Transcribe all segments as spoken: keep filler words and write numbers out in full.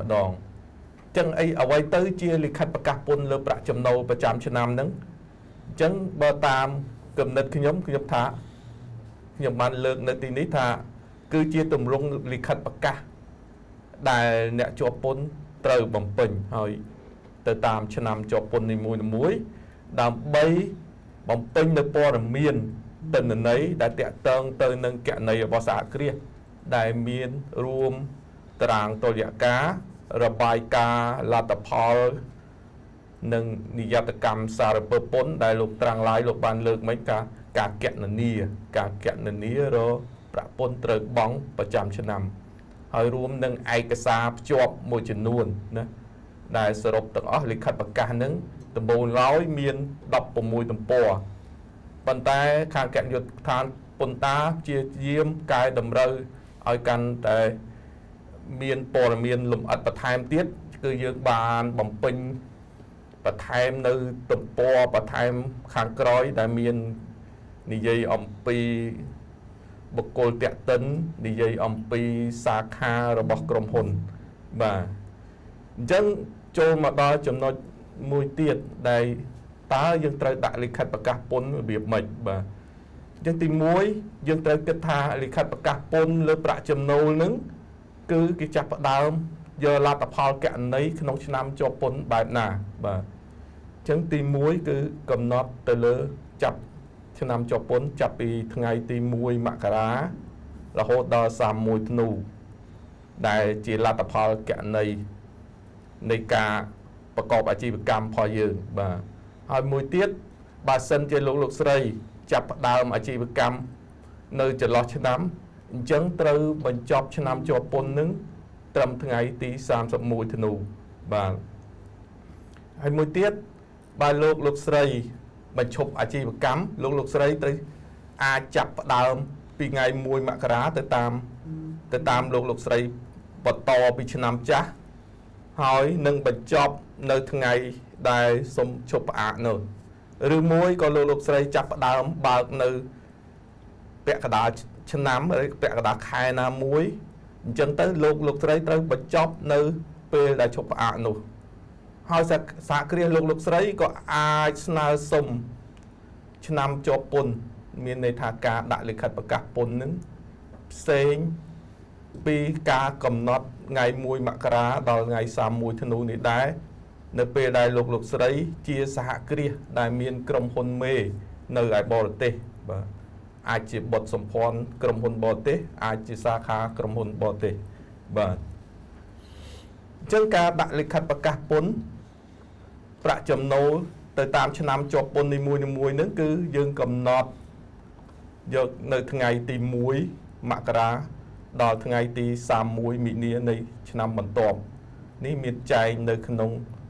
ម្ដងចឹងអីអ្វីទៅជាលិខិតប្រកាសពន្ធលើប្រាក់ចំណូលប្រចាំឆ្នាំហ្នឹងចឹងបើតាមគំនិតខ្ញុំខ្ញុំថាខ្ញុំបានលើកនៅទីនេះថាគឺជាទម្រង់លិខិតប្រកាសដែលអ្នកជាប់ពន្ធត្រូវបំពេញហើយទៅតាមឆ្នាំជាប់ពន្ធនីមួយៗដើម្បីបំពេញនៅព័ត៌មានទិន្នន័យដែលតាក់ទងទៅនឹងគណនីរបស់សហគ្រាសដែលមានរួមតារាងតុល្យការរបាយការណ៍លទ្ធផលនិងនិយត្តកម្មសារពើពន្ធដែលលោកត្រាំងឡាយលោកបានលើកមិញការការគណនាការគណនារប្រាក់ពន្ធត្រូវបង់ប្រចាំឆ្នាំហើយរួមនឹងឯកសារភ្ជាប់មួយចំនួនណាដែលសរុបទាំងអស់លិខិតប្រកាសហ្នឹងដំបូងឡើយមានដប់ប្រាំមួយទំព័រប៉ុន្តែខាងគណៈយុត្តិដ្ឋានពន្ធតាជាយាមកែតម្រូវឲ្យកាន់តែមានព័ត៌មានលម្អិតបន្ថែមទៀតគឺយើងបានបំពេញបន្ថែមនៅទំព័របន្ថែមខាងក្រោយដែលមាននិយាយអំពីបុគ្គលតាក់ទិននិយាយអំពីសាខារបស់ក្រុមហ៊ុនបាទអញ្ចឹងចូលមកដល់ចំណុចមួយទៀតដែលតើយើងត្រូវដាក់លិខិតប្រកាសពន្ធរបៀបម៉េចបាទអញ្ចឹងទីមួយយើងត្រូវគិតថាលិខិតប្រកាសពន្ធលើប្រាក់ចំណូលនឹងគឺគេចាប់ផ្ដើមយកលទ្ធផលកណន័យក្នុងឆ្នាំជាប់ពន្ធបែបណាបាទអញ្ចឹងទីមួយគឺកំណត់ទៅលើចាប់ឆ្នាំជាប់ពន្ធចាប់ពីថ្ងៃទីមួយមករារហូតដល់សាមមួយធ្នូដែលជាលទ្ធផលកណន័យនៃការប្រកបអាជីវកម្មរបស់យើងបាទហើយមួយទៀតបើសិនជាលោកលោកស្រីចាប់ផ្ដើមអាជីវកម្មនៅចន្លោះឆ្នាំអញ្ចឹងត្រូវបញ្ចប់ឆ្នាំជាប់ពន្ធនឹងត្រឹមថ្ងៃទីសាមសិបមួយធ្នូបាទហើយមួយទៀតបើលោកលោកស្រីបញ្ឈប់អាជីវកម្មលោកលោកស្រីត្រូវអាចចាប់ផ្ដើមពីថ្ងៃមួយមករាទៅតាមទៅតាមលោកលោកស្រីបន្តពីឆ្នាំចាស់ហើយនឹងបញ្ចប់នៅថ្ងៃដែលសុំឈប់ផ្អាកនោះឬមួយក៏លោកលោកស្រីចាប់ផ្ដើមបើកនៅពាក់កណ្ដាលឆ្នាំឬពាក់កណ្ដាលខែណាមួយអញ្ចឹងទៅលោកលោកស្រីត្រូវបញ្ចប់នៅពេលដែលឈប់ផ្អាកនោះហើយសហគ្រាសលោកលោកស្រីក៏អាចស្នើសុំឆ្នាំជាប់ពន្ធមានន័យថាការដាក់លិខិតប្រកាសពន្ធនឹងផ្សេងពីការកំណត់ថ្ងៃមួយមករាដល់ថ្ងៃសាមមួយធ្នូនេះដែរនៅពេលដែលលោកលោកស្រីជាសហគ្រាសដែលមានក្រុមហ៊ុនមេនៅឯបរទេសបាទអាចជាបុត្រសម្ព័ន្ធក្រុមហ៊ុនបរទេសអាចជាសាខាក្រុមហ៊ុនបរទេសបាទអញ្ចឹងការដាក់លិខិតប្រកាសពន្ធប្រាក់ចំណូលទៅតាមឆ្នាំជាប់ពន្ធនីមួយៗហ្នឹងគឺយើងកំណត់យកនៅថ្ងៃទីមួយមករាដល់ថ្ងៃទីសាមមួយមីនានៃឆ្នាំបន្ទាប់នេះមានចែងនៅក្នុង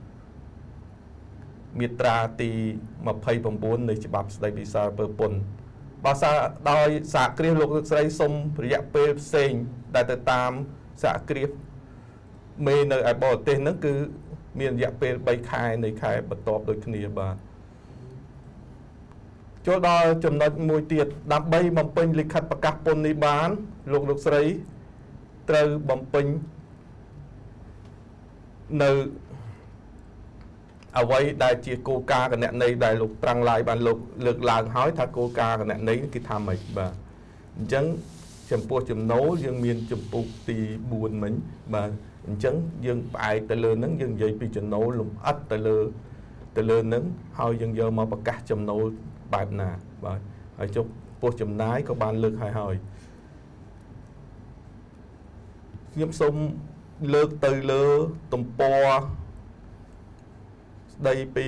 មាត្រាទីម្ភៃ៩នៃច្បាប់ស្តីពីសារពើពន្ធបើសារដោយសហគ្រាសលោកលោកស្រីសុំរយៈពេលផ្សេងដែលទៅតាមសហគ្រាសមេនៅឯបរទេសហ្នឹងគឺមានរយៈពេលបីខែនៃខែបន្ទាប់ដូចគ្នាបាទចូលដល់ចំណុចមួយទៀតដើម្បីបំពេញលិខិតប្រកាសពន្ធនេះបានលោកលោកស្រីត្រូវបំពេញនៅអ្វីដែលជាគោលការណ៍គណនេយ្យដែលលោកត្រាំងឡាយបានលោកលើកឡើងហើយថាគោលការណ៍គណនេយ្យគឺថាម៉េចបាទអញ្ចឹងចំពោះចំណូលយើងមានចំពុកទីបួនមិញបាទអញ្ចឹងយើងផ្អែកទៅលើហ្នឹងយើងនិយាយពីចំណូលលំអិតទៅលើទៅលើហ្នឹងហើយយើងយកមកប្រកាសចំណូលបែបណាបាទហើយចុះពោះចំណាយក៏បានលើកហើយហើយខ្ញុំសូមលើកទៅលើទំព័រស្ដីពី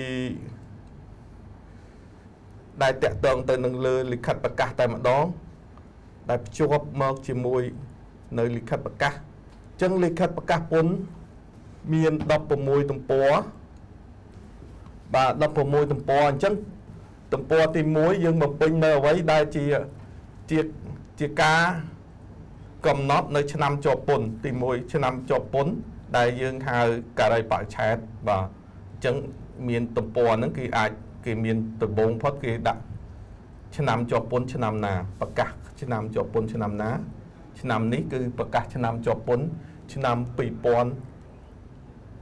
ដែលតាក់ទងទៅនឹងលើលិខិតប្រកាសតែម្ដងដែលភ្ជាប់មកជាមួយនៅលិខិតប្រកាសអញ្ចឹងលិខិតប្រកាសពន្ធមានដប់ប្រាំមួយទំព័របាទដប់ប្រាំមួយទំព័រអញ្ចឹងទំព័រទីមួយយើងបំពេញនៅអ្វីដែលជាជាជាការកំណត់នៅឆ្នាំជាប់ពន្ធទីមួយឆ្នាំជាប់ពន្ធដែលយើងហៅការីបរិច្ឆេទបាទអញ្ចឹងមានទំព័រហ្នឹងគឺអាចគេមានដំបូងផុតគេដាក់ឆ្នាំជាប់ពន្ធឆ្នាំណាប្រកាសឆ្នាំជាប់ពន្ធឆ្នាំណាឆ្នាំនេះគឺប្រកាសឆ្នាំជាប់ពន្ធឆ្នាំពីរពាន់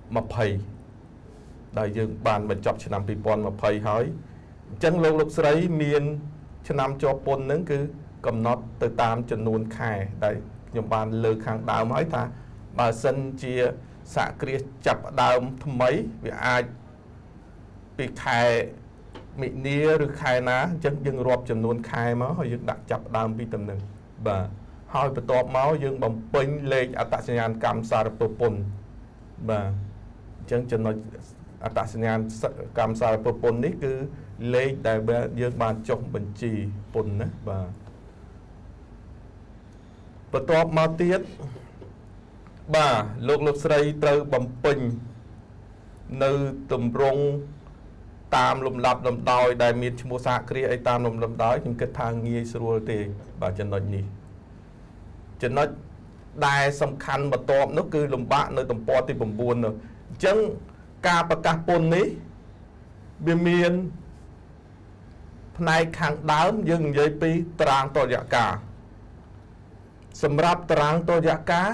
มาเพย์ได้យើងបានបញ្ចប់ឆ្នាំពីរពាន់ម្ភៃហើយអញ្ចឹងលោកលោកស្រីមានឆ្នាំជាប់ពន្ធហ្នឹងគឺកំណត់ទៅតាមចំនួនខែដែលខ្ញុំបានលើកខាងដើមហើយថាបើសិនជាសហគ្រាសចាប់ដើមថ្មីវាអាចពីខែមិនិនាឬខែណាអញ្ចឹងយើងរាប់ចំនួនខែមកហើយយើងដាក់ចាប់ដើមពីតំណឹងបាទហើយបន្ទាប់មកយើងបំពេញលេខអត្តសញ្ញាណកម្មសារពើពន្ធបាទអញ្ចឹងចំណុចអត្តសញ្ញាណកម្មសារពើពន្ធនេះគឺលេខដែលយើងបានចុះបញ្ជីពន្ធណាបាទបន្ទាប់មកទៀតបាទលោកលោកស្រីត្រូវបំពេញនៅទម្រង់តាមលំដាប់លំដោយដែលមានឈ្មោះសហគ្រាសអីតាមលំដាប់លំដោយខ្ញុំគិតថាងាយស្រួលទេបាទចំណុចនេះចំណុចដែលសំខាន់បន្ទាប់នោះគឺលំបាកនៅទំព័រទី៩នោះអញ្ចឹងការប្រកាសពន្ធនេះវាមានផ្នែកខាងដើមយើងនិយាយពីតារាងតុល្យការសម្រាប់តារាងតុល្យការ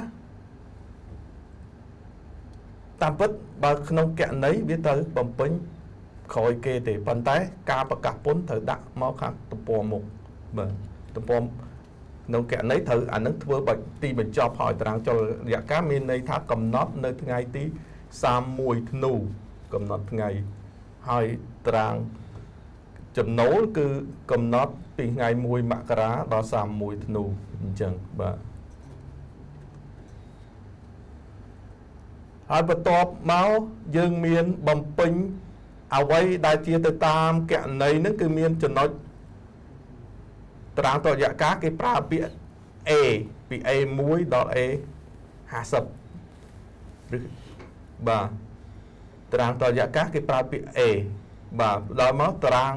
តាមពិតបើក្នុងកណីវាទៅបំពេញក្រោយគេទេប៉ុន្តែការប្រកាសពន្ធត្រូវដាក់មកខាងទំព័រមុខបាទទំព័រក្នុងកណីត្រូវអានឹងធ្វើបាច់ទីបញ្ចប់ហើយតារាងតុល្យការមានន័យថាកំណត់នៅថ្ងៃទីសាមមួយធ្នូកំណត់ថ្ងៃហើយតារាងចំណូលគឺកំណត់ពីថ្ងៃមួយមករាដល់សាមមួយធ្នូអញ្ចឹងបាទហើយបន្ទាប់មកយើងមានបំពេញអ្វីដែលជាទៅតាមកណីហ្នឹងគឺមានចំណុចតារាងតុល្យការគេប្រើពាក្យ A ពី A មួយដល់ A ห้าสิบឬបាទតារាងតុល្យការគេប្រើពាក្យ A បាទដល់មកតារាង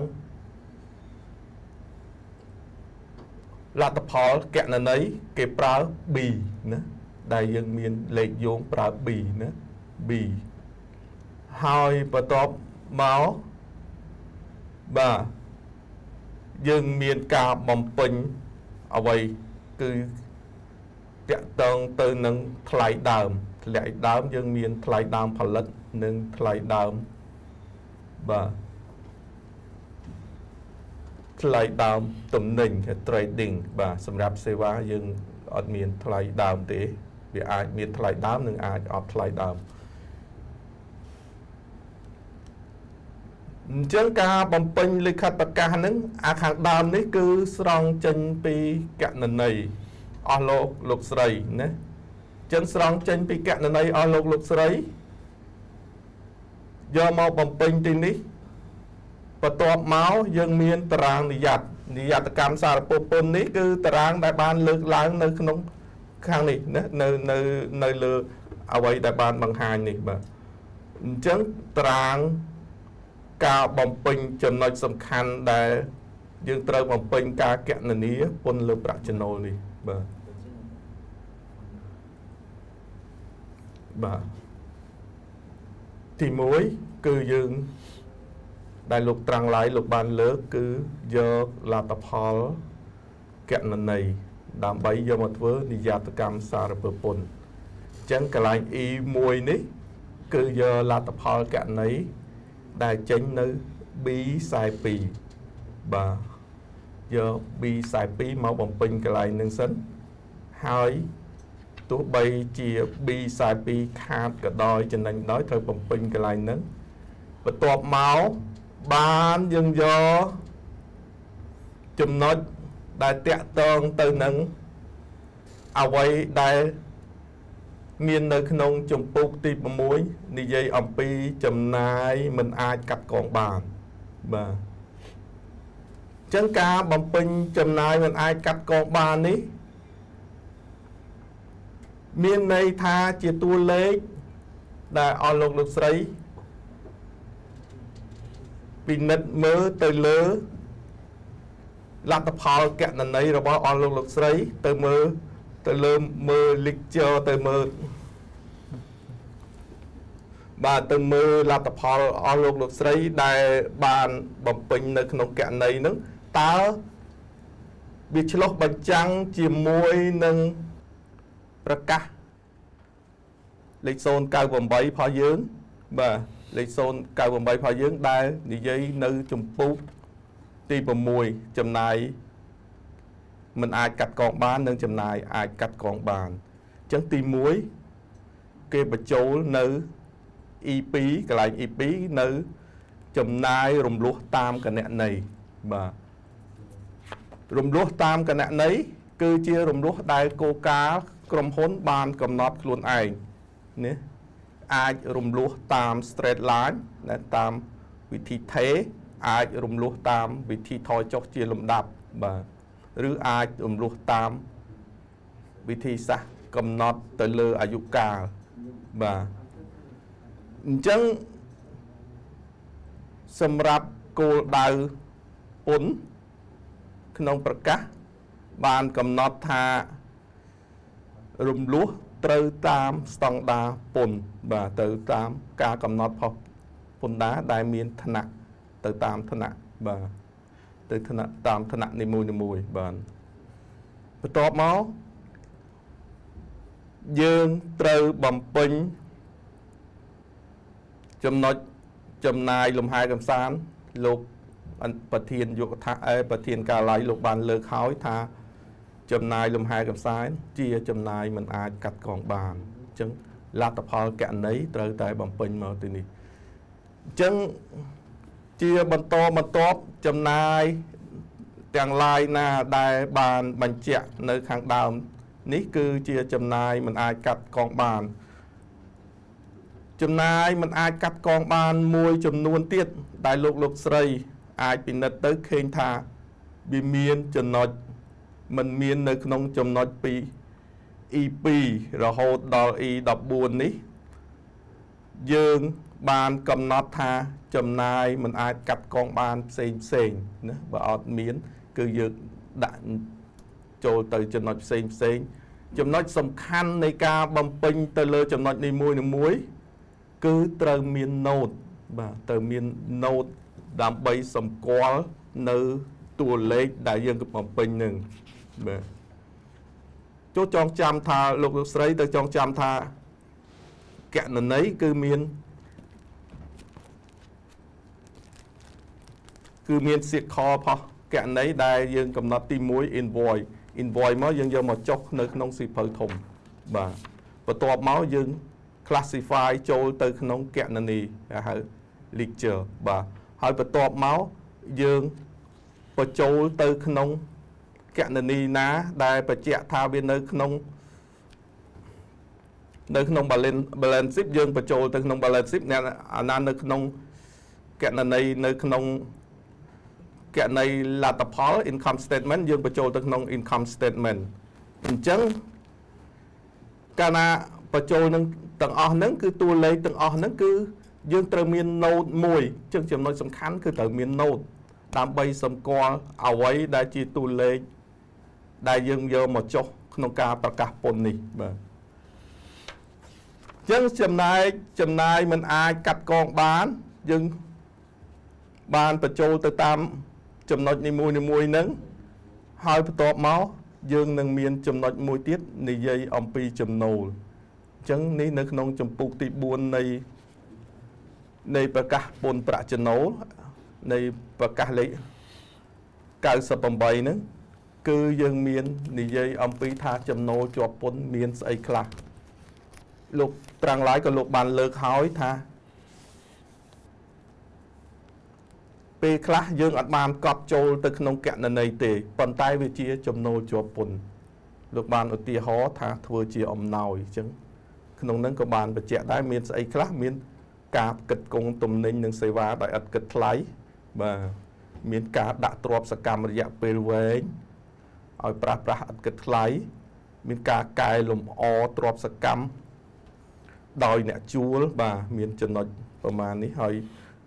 លទ្ធផលកណន័យគេប្រើ B ណាដែលយើងមានលេខយោងប្រើ B ណា B ហើយបន្ទាប់មកបាទយើងមានការបំពេញអ្វីគឺតាក់ទងទៅនឹងថ្លៃដើមថ្លៃដើមយើងមានថ្លៃដើមផលិតនិងថ្លៃដើមបាទថ្លៃដើមទំនិញ trading បាទសម្រាប់សេវាយើងអត់មានថ្លៃដើមទេវាអាចមានថ្លៃដើមនិងអាចអត់ថ្លៃដើមអញ្ចឹងការបំពេញលិខិតប្រកាសហ្នឹងអាខាងដើមនេះគឺស្រង់ចេញពីកណន័យអស់លោកលោកស្រីណាអញ្ចឹងស្រង់ចេញពីកណន័យអស់លោកលោកស្រីយកមកបំពេញទីនេះបន្ទាប់មកយើងមានតារាងនិយ័តនិយ័តកម្មសារពើពន្ធនេះគឺតារាងដែលបានលើកឡើងនៅក្នុងខាងនេះណានៅនៅនៅលើអ្វីដែលបានបង្ហាញនេះបាទអញ្ចឹងតារាងការបំពេញចំណុចសំខាន់ដែលយើងត្រូវបំពេញការគណនាពន្ធលើប្រាក់ចំណូលនេះបាទបាទទីមួយគឺយើងដែលលោកត្រាំងឡាយលោកបានលើកគឺយកលទ្ធផលគណនាដើម្បីយកមកធ្វើនិយត្តកម្មសារពើពន្ធអញ្ចឹងកន្លែង E មួយនេះគឺយកលទ្ធផលគណនាដែលចេញនៅ B ខ្សែពីរបាទយក B ខ្សែពីរមកបំពេញកន្លែងនឹងសិនហើយទោះបីជា B ខ្សែពីរខាតក៏ដោយចំណេញដោយត្រូវបំពេញកន្លែងហ្នឹងបន្ទាប់មកបានយើងយកចំណុចដែលតាក់ទងទៅនឹងអ្វីដែលមាននៅក្នុងចម្ពោះទី៦និយាយអំពីចំណាយមិនអាចកាត់កងបានបាទអញ្ចឹងការបំពេញចំណាយមិនអាចកាត់កងបាននេះមានន័យថាជាតួលេខដែលអស់លោកលោកស្រីពិនិត្យមើលទៅលើលទ្ធផលកណន័យរបស់អស់លោកលោកស្រីទៅមើលទៅលើមើល lecture ទៅមើលបាទទៅមើលលទ្ធផលអស់លោកលោកស្រីដែលបានបំពេញនៅក្នុងកណន័យហ្នឹងតើវាឆ្លុះបញ្ចាំងជាមួយនឹងប្រកាសលេខศูนย์ เก้า แปด ផងយើងបាទលេខศูนย์ เก้า แปด ផងយើងដែលនិយាយនៅចំពោះទី6ចំណាយមិនអាចកាត់កងបាននិងចំណាយអាចកាត់កងបានអញ្ចឹងទី1គេបញ្ចូលនៅ E 2 កន្លែង E 2 នៅចំណាយរំលោះតាមគណនីបាទរំលោះតាមគណនីគឺជារំលោះដែលគោលការណ៍ក្រុមហ៊ុនបានកំណត់ខ្លួនឯងនេះអាចរំលោះតាម straight line ដែលតាមវិធីថេអាចរំលោះតាមវិធីថយចុះជាលំដាប់បាទឬអាចរំលោះតាមវិធីសាស្ត្រកំណត់ទៅលើអាយុកាលបាទអញ្ចឹងសម្រាប់គោលដៅពន្ធក្នុងប្រកាសបានកំណត់ថារំលោះត្រូវតាមស្តង់ដារពន្ធបាទទៅតាមការកំណត់ផុសពន្ធដារដែលមានឋានៈទៅតាមឋានៈបាទទៅឋានៈតាមឋានៈនីមួយៗបាទបន្ទាប់មកយើងត្រូវបំពេញចំណុចចំណាយលំហែកំសាន្តលោកប្រធានយុគថាអេប្រធានកាល័យលោកបានលើកហើយថាចំណាយលំហែកំសាន្តជាចំណាយមិនអាចកាត់កងបានអញ្ចឹងលទ្ធផលកណីត្រូវតែបំពេញមកទីនេះអញ្ចឹងជាបន្តបន្ទាប់ចំណាយទាំងឡាយណាដែលបានបញ្ជាក់នៅខាងដើមនេះគឺជាចំណាយមិនអាចកាត់កងបានចំណាយមិនអាចកាត់កងបានមួយចំនួនទៀតដែលលោកលោកស្រីអាចពិនិត្យទៅឃើញថាវាមានចំណុចមិនមាននៅក្នុងចំណុចពី E 2 រហូតដល់ E ដប់បួននេះយើងបានកំណត់ថាចំណាយមិនអាចកាត់កងបានផ្សេងផ្សេងណាបើអត់មានគឺយើងដាក់ចូលទៅចំណុចផ្សេងផ្សេងចំណុចសំខាន់នៃការបំពេញទៅលើចំណុចនេះមួយមួយគឺត្រូវមាន note បាទត្រូវមាន note ដើម្បីសម្គាល់នៅតួលេខដែលយើងបំពេញនឹងបាទចូលចងចាំថាលោកលោកស្រីទៅចងចាំថាកណន័យគឺមានគឺមានសៀកខផុសកណន័យដែលយើងកំណត់ទី1 invoice invoice មកយើងយកមកចុះនៅក្នុងសៀវភៅធំបាទបន្ទាប់មកយើង classify ចូលទៅក្នុងកណនីគេហៅ ledger បាទហើយបន្ទាប់មកយើងបញ្ចូលទៅក្នុងកណនីណាដែលបញ្ជាក់ថាវានៅក្នុងនៅក្នុង balance balance sheet យើងបញ្ចូលទៅក្នុង balance sheet អ្នកអាណានៅក្នុងកណនីនៅក្នុងកណនីលទ្ធផល income statement យើងបញ្ចូលទៅក្នុង income statement អញ្ចឹងកាលណាបញ្ចូលនឹងទាំងអស់ហ្នឹងគឺតួលេខទាំងអស់ហ្នឹងគឺយើងត្រូវមាន note មួយអញ្ចឹងចំណុចសំខាន់គឺត្រូវមាន note ដើម្បីសម្គាល់អ្វីដែលជាតួលេខដែលយើងយកមកចុះក្នុងការប្រកាសពន្ធនេះបាទអញ្ចឹងចំណាយចំណាយមិនអាចកាត់កងបានយើងបានបញ្ចូលទៅតាមចំណុចនីមួយនីមួយហ្នឹងហើយបន្ទាប់មកយើងនឹងមានចំណុចមួយទៀតនិយាយអំពីចំណូលអញ្ចឹងនេះនៅក្នុងចម្ពោះទីបួននៃនៃប្រកាសពន្ធប្រាក់ចំណូលនៃប្រកាសលេខเก้าสิบแปดហ្នឹងគឺយើងមាននិយាយអំពីថាចំណូលជាប់ពន្ធមានស្អីខ្លះលោកត្រាំងឡាយក៏លោកបានលើកហើយថាពេលខ្លះយើងអត់បានកត់ចូលទៅក្នុងកណន័យទេប៉ុន្តែវាជាចំណូលជាប់ពន្ធលោកបានឧទាហរណ៍ថាធ្វើជាអំណោយអញ្ចឹងក្នុងហ្នឹងក៏បានបញ្ជាក់ដែរមានស្អីខ្លះមានការគិតគងទំនិញនិងសេវាដោយឥតគិតថ្លៃបាទមានការដាក់ទ្រព្យសកម្មរយៈពេលវែងឲ្យប្រាស់ប្រាស់ឥតគិតថ្លៃមានការកែលម្អទ្រព្យសកម្មដោយអ្នកជួលបាទមានចំណុចប្រមាណនេះហើយ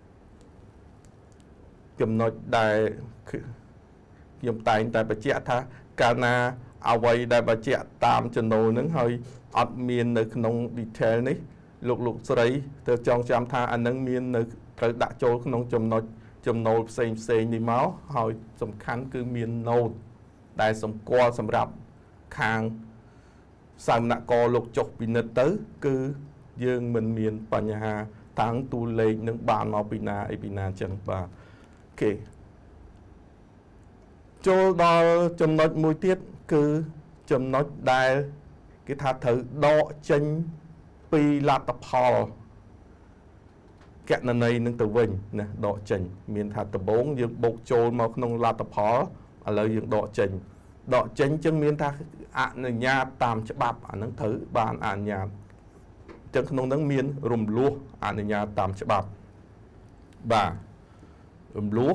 ចំណុចដែលខ្ញុំតែងតែបញ្ជាក់ថាកាលណាអ្វីដែលបញ្ជាក់តាមចំណូលនឹងហើយអត់មាននៅក្នុង detail នេះលោកលោកស្រីទៅចងចាំថាអានឹងមាននៅត្រូវដាក់ចូលក្នុងចំណុចចំណូលផ្សេងផ្សេងនេះមកហើយសំខាន់គឺមាន note ដែលសម្គាល់សម្រាប់ខាងសាមនករលោកចុះពិនិត្យទៅគឺ dương mình miền bản nhà tháng tu lệ những bạn mau bị na ấy bị na chẳng bà ok cho đó chấm nói mùi tiết cứ chấm nói đài cái thà thử đọ tranh pi lạt tập hò kẹt này này nâng từ vinh nè đọ tranh miền thà tập bốn dương bột trôn mà không lạt tập hò ở lời dương đọ tranh đọ tranh chân miền thà ạ này nhà tam cho bạp à nâng thử bàn à nhà chân không nâng miền rùm lúa à này nhà tam cho bạp bà rùm lúa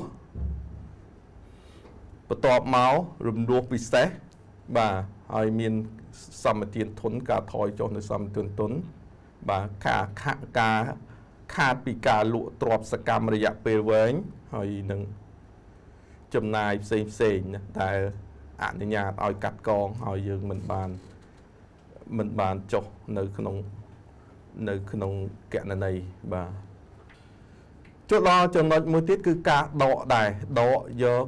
và tọa máu rùm lúa bị xé bà hai miền xăm tiền thốn cả thoi cho nó xăm tiền tuấn bà cả cả cả cả bị cả lụa trọp sạc cam rồi dạp bề với hai nâng chùm này xem xem tại ảnhในnhàឲ្យកាត់កងហើយយើងមិនបានមិនបានចុះនៅក្នុងនៅក្នុងកណន័យបាទចុះដល់ចំណុចមួយទៀតគឺការដកដែរដកយក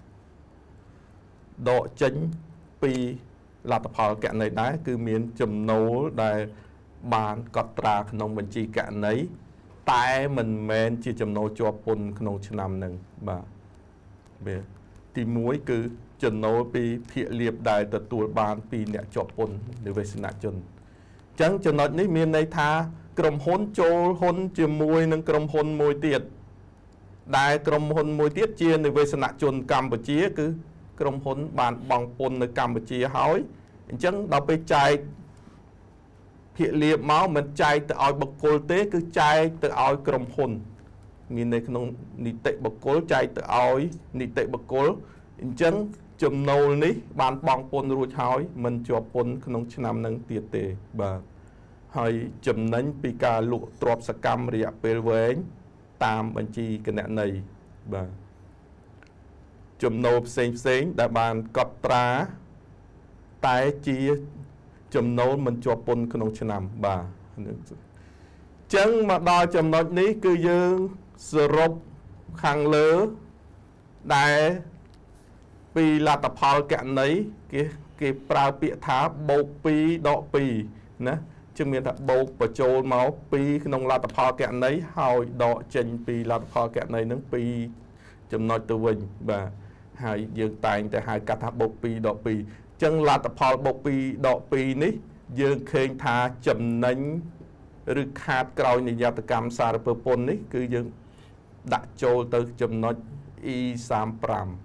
ដកចេញពីលទ្ធផលកណន័យដែរគឺមានចំណូលដែលបានកត់ត្រាក្នុងបញ្ជីកណន័យតែមិនមែនជាចំណូលជាប់ពន្ធក្នុងឆ្នាំហ្នឹងបាទវាទីមួយគឺចំណូលពីភាគលៀបដែលទទួលបានពីអ្នកជាប់ពន្ធនិវេសនជនអញ្ចឹងចំណុចនេះមានន័យថាក្រុមហ៊ុនចូលហ៊ុនជាមួយនឹងក្រុមហ៊ុនមួយទៀតដែលក្រុមហ៊ុនមួយទៀតជានិវេសនជនកម្ពុជាគឺក្រុមហ៊ុនបានបង់ពន្ធនៅកម្ពុជាហើយអញ្ចឹងដល់ពេលចែកភាគលៀបមកមិនចែកទៅឲ្យបុគ្គលទេគឺចែកទៅឲ្យក្រុមហ៊ុនមាននៅក្នុងនីតិបុគ្គលចែកទៅឲ្យនីតិបុគ្គលអញ្ចឹងចំណូលនេះបានបង់ពន្ធរួចហើយមិនជាប់ពន្ធក្នុងឆ្នាំនឹងទៀតទេបាទហើយចំណេញពីការលក់ទ្រព្យសកម្មរយៈពេលវែងតាមបញ្ជីគណនេយ្យបាទចំណូលផ្សេងផ្សេងដែលបានកត់ត្រាតែជាចំណូលមិនជាប់ពន្ធក្នុងឆ្នាំបាទអញ្ចឹងមកដល់ចំណុចនេះគឺយើងសរុបខាងលើដែលពីលទ្ធផលកណន័យគេគេប្រើពាក្យថាបូកពីរដកពីរណាជឿមានថាបូកបញ្ចូលមកពីក្នុងលទ្ធផលកណន័យហើយដកចេញពីលទ្ធផលកណន័យនឹងពីចំណុចទៅវិញបាទហើយយើងតែងតែហៅកាត់ថាបូកពីរដកពីរអញ្ចឹងលទ្ធផលបូកពីរដកពីរនេះយើងឃើញថាចំណេញឬខាតក្រោយនិយតកម្មសារពើពន្ធនេះគឺយើងដាក់ចូលទៅចំណុច E សាមប្រាំ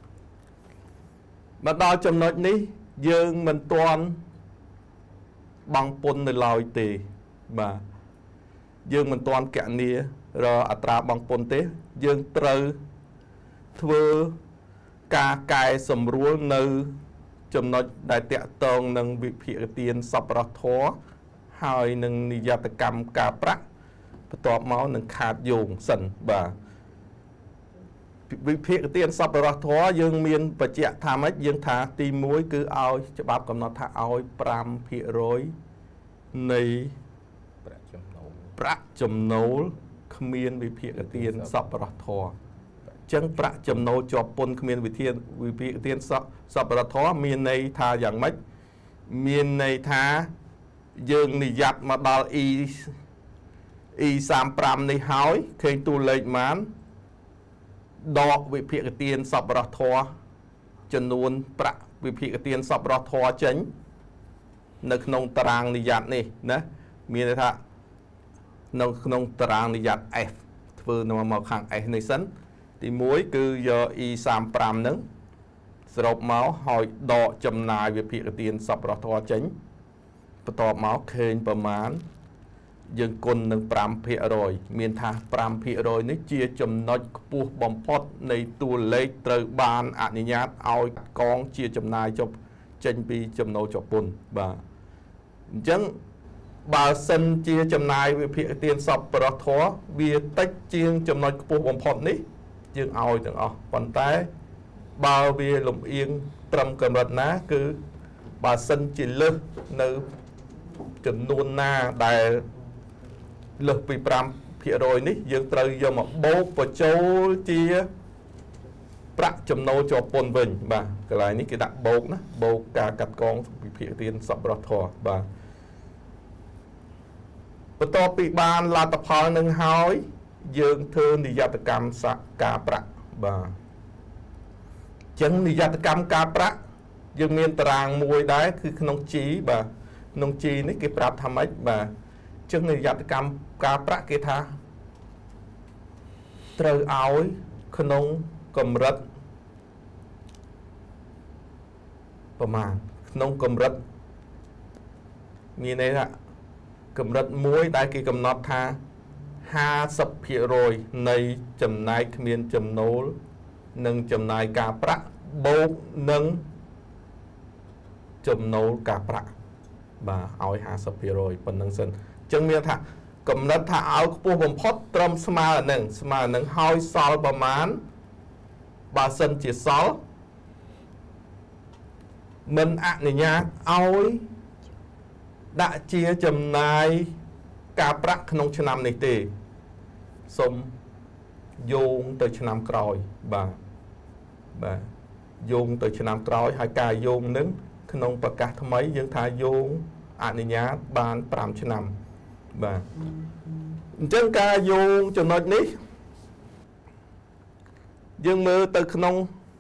មកដល់ចំណុចនេះយើងមិនទាន់បង់ពន្ធនៅឡើយទេបាទយើងមិនទាន់កណនារអត្រាបង់ពន្ធទេយើងត្រូវធ្វើការកែសម្រួលនៅចំណុចដែលតាក់ទងនឹងវិភាគទានសប្បុរសធម៌ហើយនឹងនិយតកម្មការប្រាក់បន្ទាប់មកនឹងខាតយោងសិនបាទវិភាគទានសប្បុរសធម៌យើងមានបច្ចៈថាម៉េចយើងថាទីមួយគឺឲ្យច្បាប់កំណត់ថាឲ្យប្រាំភាគរយនៃប្រាក់ចំណូលប្រាក់ចំណូលគ្មានវិភាគទានសប្បុរសធម៌អញ្ចឹងប្រាក់ចំណូលជាប់ពន្ធគ្មានវិធានវិភាគទានសប្បុរសធម៌មានន័យថាយ៉ាងម៉េចមានន័យថាយើងនិយ័តមកដល់ E E សាមប្រាំនេះហើយឃើញតួលេខប៉ុន្មានដកវិភាគទានសប្បុរសធម៌ចំនួនប្រាក់វិភាគទានសប្បុរសធម៌ចេញនៅក្នុងតារាងនិយ័តនេះណាមានន័យថានៅក្នុងតារាងនិយ័ត F ធ្វើនៅមកខាង S នេះសិនទីមួយគឺយក E សាមប្រាំហ្នឹងសរុបមកហើយដកចំណាយវិភាគទានសប្បុរសធម៌ចេញបន្ទាប់មកឃើញប្រមាណយើងគុណនឹងប្រាំភាគរយមានថាប្រាំភាគរយនេះជាចំណុចខ្ពស់បំផុតនៃតួលេខត្រូវបានអនុញ្ញាតឲ្យកងជាចំណាយចុះចេញពីចំណូលជាប់ពន្ធបាទអញ្ចឹងបើសិនជាចំណាយវិភាគទានសប្បុរសធម៌វាតិចជាងចំណុចខ្ពស់បំផុតនេះយើងឲ្យទាំងអស់ប៉ុន្តែបើវាលំអៀងត្រឹមកម្រិតណាគឺបើសិនជាលើសនៅចំនួនណាដែលលើសពីប្រាំភាគរយនេះយើងត្រូវយកមកបូកបញ្ចូលជាប្រាក់ចំណូលជាប់ពន្ធវិញបាទកន្លែងនេះគេដាក់បូកណាបូកការកាត់កងវិភាគទានសប្បុរសធម៌បាទអបន្ទាប់ពីបានលទ្ធផលនឹងហើយយើងធ្វើនិយត្តកម្មសការប្រាក់បាទចឹងនិយត្តកម្មការប្រាក់យើងមានតារាងមួយដែរគឺក្នុង G បាទក្នុង G នេះគេប្រាប់ថាម៉េចបាទចឹងនិយត្តកម្មការប្រាក់គេថាត្រូវឲ្យក្នុងកម្រិតប្រមាណក្នុងកម្រិតមានន័យថាកម្រិតមួយដែលគេកំណត់ថា ห้าสิบ% នៃចំណាយគ្មានចំណូលនិងចំណាយការប្រាក់បូកនឹងចំណូលការប្រាក់បាទឲ្យ ห้าสิบ% ប៉ុណ្្នឹងសិនអញ្ចឹងមានថាកំណត់ថាឲ្យខ្ពស់បំផុតត្រឹមស្មើនឹងស្មើនឹងហើយសល់ប្រមាណបើសិនជាសល់មិនអនុញ្ញាតឲ្យដាក់ជាចំណាយការប្រាក់ក្នុងឆ្នាំនេះទេសូមយោងទៅឆ្នាំក្រោយបាទបាទយោងទៅឆ្នាំក្រោយហើយការយោងនឹងក្នុងប្រកាសថ្មីយើងថាយោងអនុញ្ញាតបានប្រាំឆ្នាំបាទអញ្ចឹងការយោងចំណុចនេះយើងមើលទៅក្នុង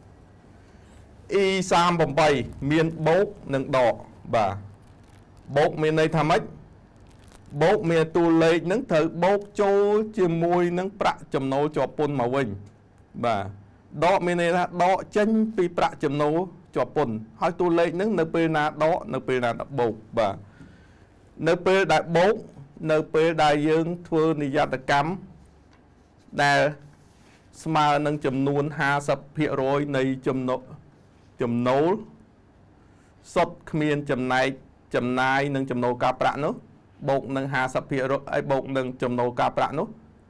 E សាមeight មានបូកនិងដកបាទបូកមានន័យថាម៉េចបូកមានតួលេខនឹងត្រូវបូកចូលជាមួយនឹងប្រាក់ចំណូលជាប់ពន្ធមកវិញបាទដកមានន័យថាដកចេញពីប្រាក់ចំណូលជាប់ពន្ធហើយតួលេខនឹងនៅពេលណាដកនៅពេលណាបូកបាទនៅពេលដែលបូកនៅពេលដែលយើងធ្វើនិយត្តកម្មដែលស្មើនឹងចំនួន ห้าสิบ% នៃចំណូលចំណូលសុទ្ធគ្មានចំណែកចំណាយនឹងចំណូលការប្រាក់នោះបូកនឹង ห้าสิบ% ហើយបូកនឹងចំណូលការប្រាក់នោះ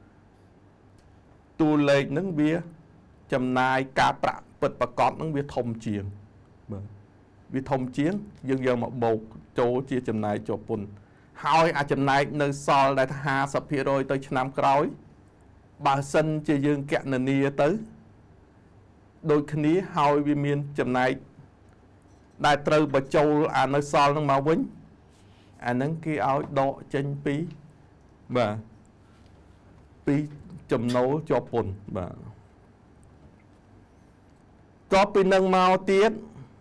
តួលេខនឹងវាចំណាយការប្រាក់ពិតប្រាកដនឹងវាធំជាងបាទវាធំជាងយើងយកមកបូកចូលជាចំណាយជាប់ពន្ធហើយអាចំណែកនៅសល់ដែលថា ห้าสิบ% ទៅឆ្នាំក្រោយបើសិនជាយើងគណនាទៅដូចគ្នាហើយវាមានចំណែកដែលត្រូវបញ្ចូលអានៅសល់នឹងមកវិញអានឹងគេឲ្យដកចេញពីបាទពីចំណូលជាប់ពន្ធបាទតបពីនឹងមកទៀត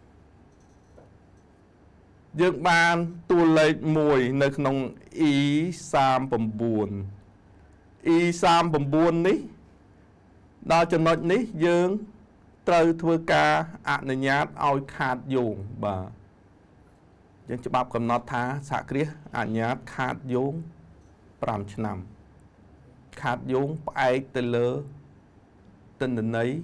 យើងបានតួលេខមួយនៅក្នុង E សាមnine E សាមnineនេះដល់ចំណុចនេះយើងត្រូវធ្វើការអនុញ្ញាតឲ្យខាតយោងបាទយើងច្បាប់កំណត់ថាសហគ្រាសអនុញ្ញាតខាតយោងប្រាំឆ្នាំខាតយោងផ្អែកទៅលើទិន្នន័យ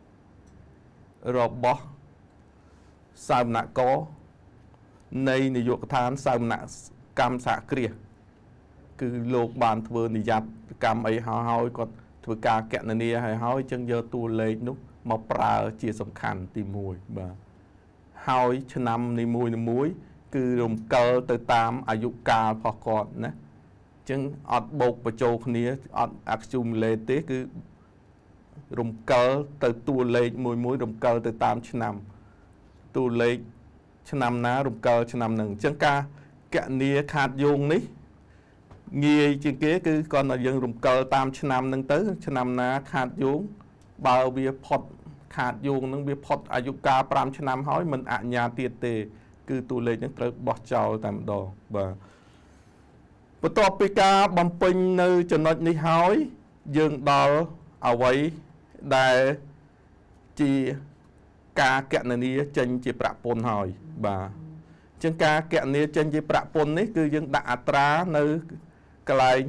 របស់សាមនករនៃនាយកដ្ឋានសាមនកម្មសហគ្រាសគឺលោកបានធ្វើនិយត្តកម្មអីហើយគាត់ធ្វើការគណនាឲ្យហើយចឹងយកតួលេខនោះមកប្រើជាសំខាន់ទីមួយបាទហើយឆ្នាំនីមួយនីមួយគឺរំកិលទៅតាមអាយុកាលរបស់គាត់ណាអញ្ចឹងអត់បូកបញ្ចូលគ្នាអត់ accumulate ទេគឺរំកិលទៅតួលេខមួយមួយរំកិលទៅតាមឆ្នាំតួលេខឆ្នាំណារំកិលឆ្នាំហ្នឹងអញ្ចឹងការគណនាខាតយោងនេះងាយជាងគេគឺគាត់ឲ្យយើងរំកិលតាមឆ្នាំហ្នឹងទៅឆ្នាំណាខាតយោងបើវាផុតខាតយោងហ្នឹងវាផុតអាយុកាលប្រាំឆ្នាំហើយមិនអនុញ្ញាតទៀតទេគឺតួលេខហ្នឹងត្រូវបោះចោលតែម្ដងបាទបន្ទាប់ពីការបំពេញនៅចំណុចនេះហើយយើងដល់អ្វីដែលជាការគណនាចេញជាប្រាក់ពន្ធហើយបាទអញ្ចឹងការគណនាចេញជាប្រាក់ពន្ធនេះគឺយើងដាក់អត្រានៅកន្លែង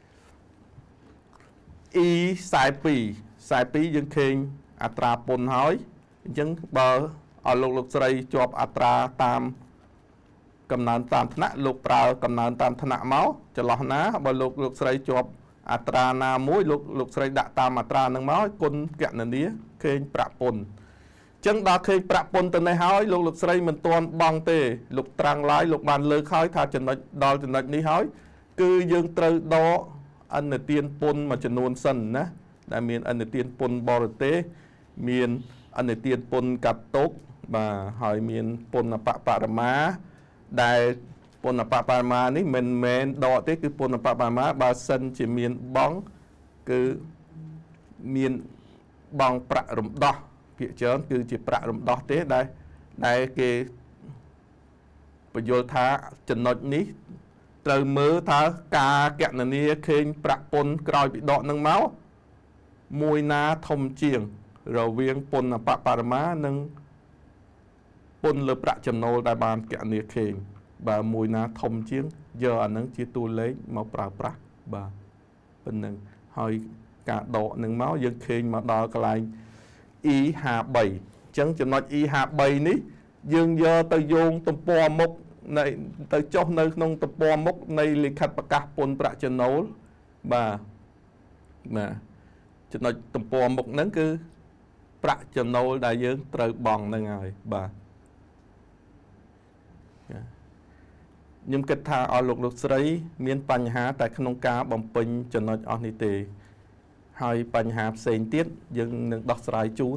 E ខ្សែពីរខ្សែពីរយើងឃើញអត្រាពន្ធហើយអញ្ចឹងបើឲ្យលោកលោកស្រីជាប់អត្រាតាមកំណើនតាមថ្នាក់លោកប្រើកំណើនតាមថ្នាក់មកចន្លោះណាបើលោកលោកស្រីជាប់អត្រាណាមួយលោកលោកស្រីដាក់តាមអត្រានឹងមកគុណគណនាឃើញប្រាក់ពន្ធអញ្ចឹងដល់ឃើញប្រាក់ពន្ធទៅនេះហើយលោកលោកស្រីមិនទាន់បង់ទេលោកត្រាំងឡាយលោកបានលើកហើយថាចំណុចដល់ចំណុចនេះហើយគឺយើងត្រូវដកអនុទានពន្ធមួយចំនួនសិនណាដែលមានអនុទានពន្ធបរទេសមានអនុទានពន្ធកាត់ទុកបាទហើយមានពន្ធអបបរមាដែលពន្ធបបាមានេះមិនមែនដកទេគឺពន្ធបបាមាបើសិនជាមានបងគឺមានបងប្រាក់រំដោះភាគច្រើនគឺជាប្រាក់រំដោះទេដែលដែលគេបញ្យល់ថាចំណុចនេះត្រូវមើលថាការកណនាឃើញប្រាក់ពន្ធក្រោយពីដកនឹងមកមួយណាធំជាងរវាងពន្ធបបាមានិងពន្ធលើប្រាក់ចំណូលដែលបានកណនាឃើញបើមួយណាធំជាងយកអានឹងជាតួលេខមកប្រើប្រាស់បាទប៉ុណ្ណឹងហើយការដកនឹងមកយើងឃើញមកដល់កន្លែង E ห้าสิบสาม អញ្ចឹងចំណុច E ห้าสิบสาม នេះយើងយកទៅយោងទំព័រមុខនៃទៅចុះនៅក្នុងទំព័រមុខនៃលិខិតប្រកាសពន្ធប្រាក់ចំណូលបាទបាទចំណុចទំព័រមុខហ្នឹងគឺប្រាក់ចំណូលដែលយើងត្រូវបង់ហ្នឹងហើយបាទខ្ញុំគិតថាអស់លោកលោកស្រីមានបញ្ហាតែក្នុងការបំពេញចំណុចអស់នេះទេហើយបញ្ហាផ្សេងទៀតយើងនឹងដោះស្រាយជូន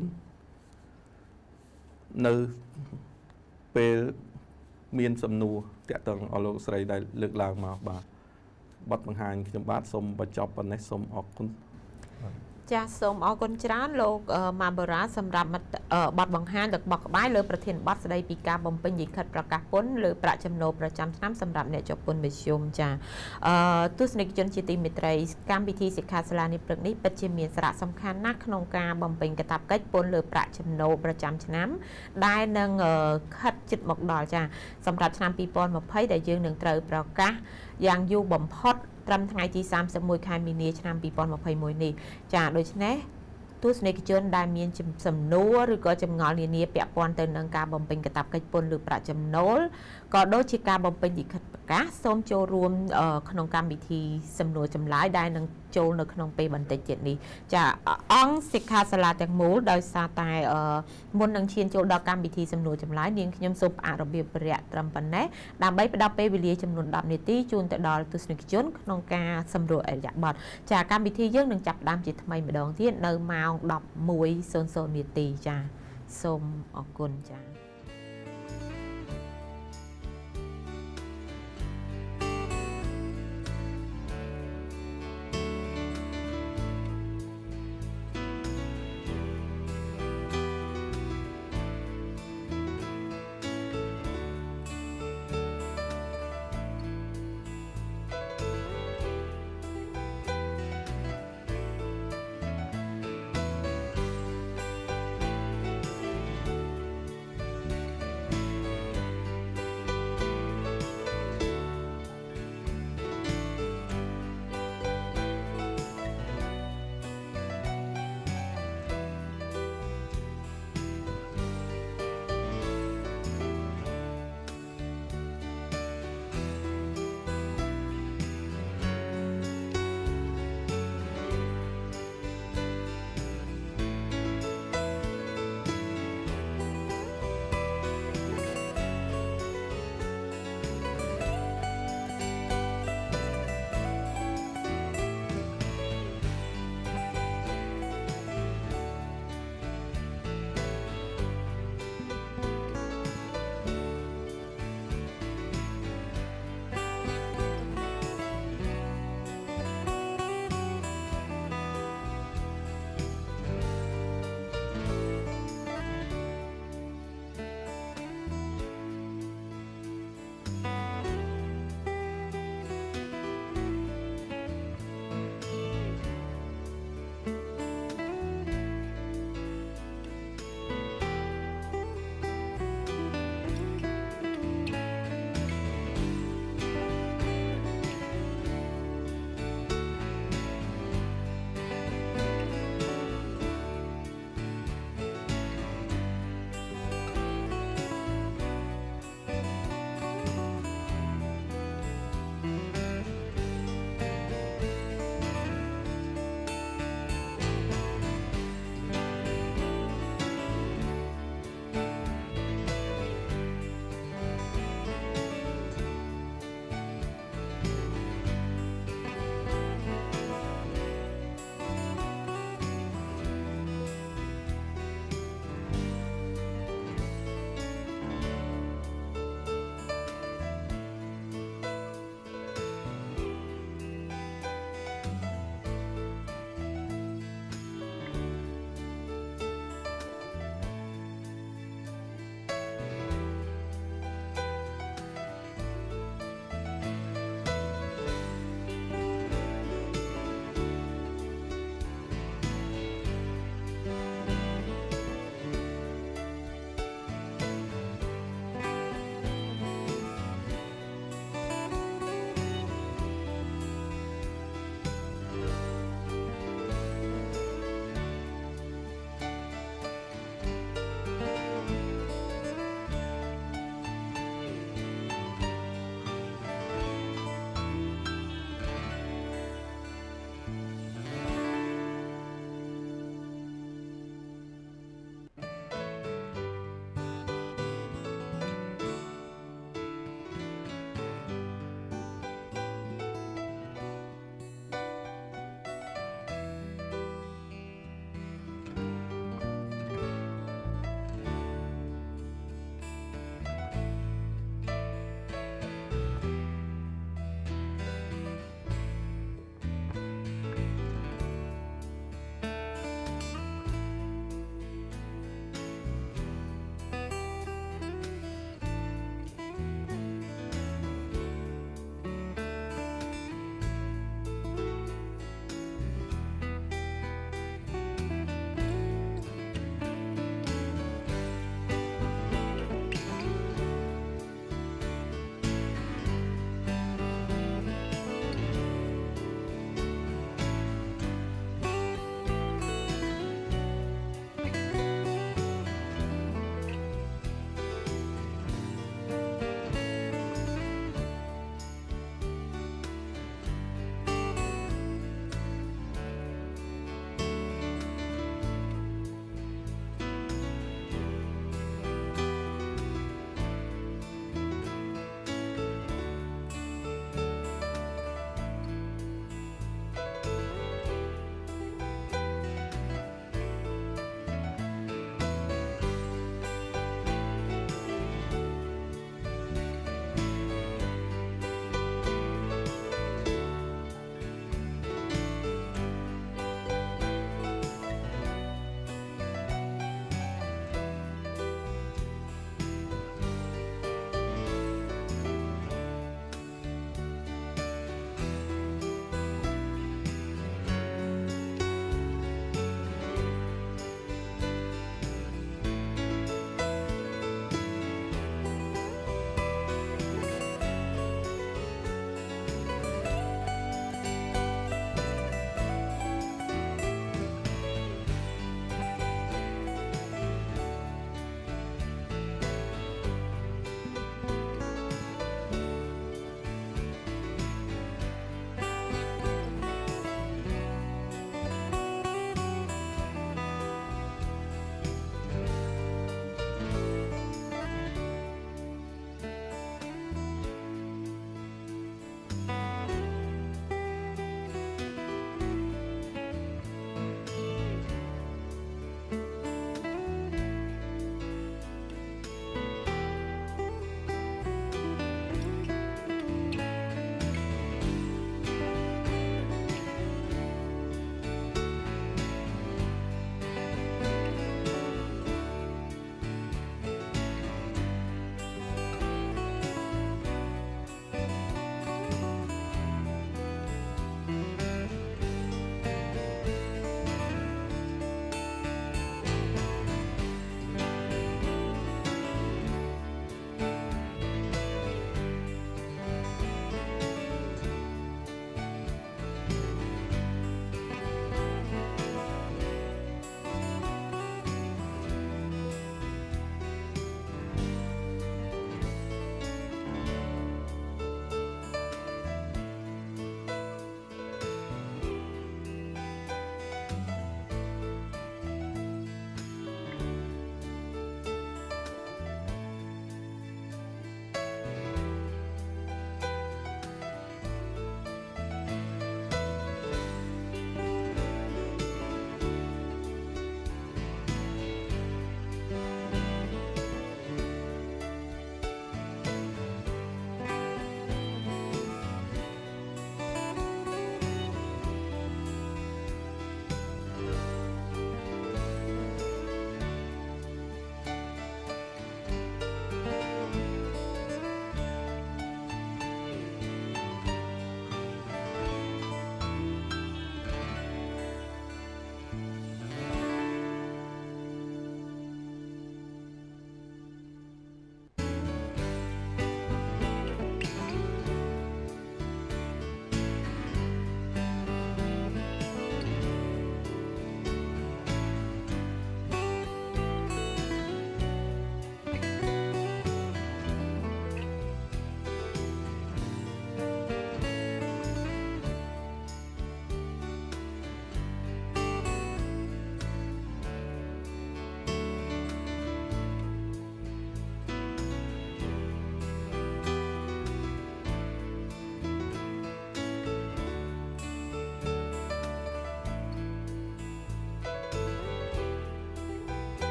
នៅពេលមានសំណួរតាក់ទងអស់លោកស្រីដែលលើកឡើងមកបាទបទបង្ហាញខ្ញុំបាទសូមបញ្ចប់ប៉ុណ្ណេះសូមអរគុណចាសសូមអរគុណច្រើនលោកម៉ាបូរ៉ាសម្រាប់បទបង្ហាញរបស់ក្បាយលើប្រធានបទស្ដីពីការបំពេញលិខិតប្រកាសពន្ធលើប្រាក់ចំណូលប្រចាំឆ្នាំសម្រាប់អ្នកជាប់ពន្ធមធ្យមចាអឺទស្សនិកជនជាទីមេត្រីកម្មវិធីសិក្ខាសាលានេះព្រឹកនេះពិតជាមានសារៈសំខាន់ណាស់ក្នុងការបំពេញកាតព្វកិច្ចពន្ធលើប្រាក់ចំណូលប្រចាំឆ្នាំដែលនឹងខិតជិតមកដល់ចាសម្រាប់ឆ្នាំពីរពាន់ម្ភៃដែលយើងនឹងត្រូវប្រកាសយ៉ាងយូរបំផុតត្រឹមថ្ងៃទីសាមសិបមួយខែមីនាឆ្នាំពីរពាន់ម្ភៃមួយនេះចាដូច្នេះទស្សនិកជនដែលមានសំណួរឬក៏ចម្ងល់នានាពាក់ព័ន្ធទៅនឹងការបំពេញកាតព្វកិច្ចពន្ធលើប្រាក់ចំណូលក៏ដូចជាការបំពេញលិខិតប្រកាសសូមចូលរួមក្នុងកម្មវិធីសំណួរចម្លើយដែលនឹងចូលនៅក្នុងពេលបន្តិចទៀតនេះចាអង្គសិក្ខាសាលាទាំងមូលដោយសារតែមុននឹងឈានចូលដល់កម្មវិធីសំណួរចម្លើយនាងខ្ញុំសូមផ្អាករបៀបវរៈត្រឹមប៉ុណ្ណេះដើម្បីផ្ដល់ពេលវេលាចំនួនដប់នាទីជូនទៅដល់ទស្សនិកជនក្នុងការសម្រួលអរិយាប័ត្រចាកម្មវិធីយើងនឹងចាប់ផ្ដើមជាថ្មីម្ដងទៀតនៅម៉ោងដប់មួយនាទីចាសូមអរគុណចា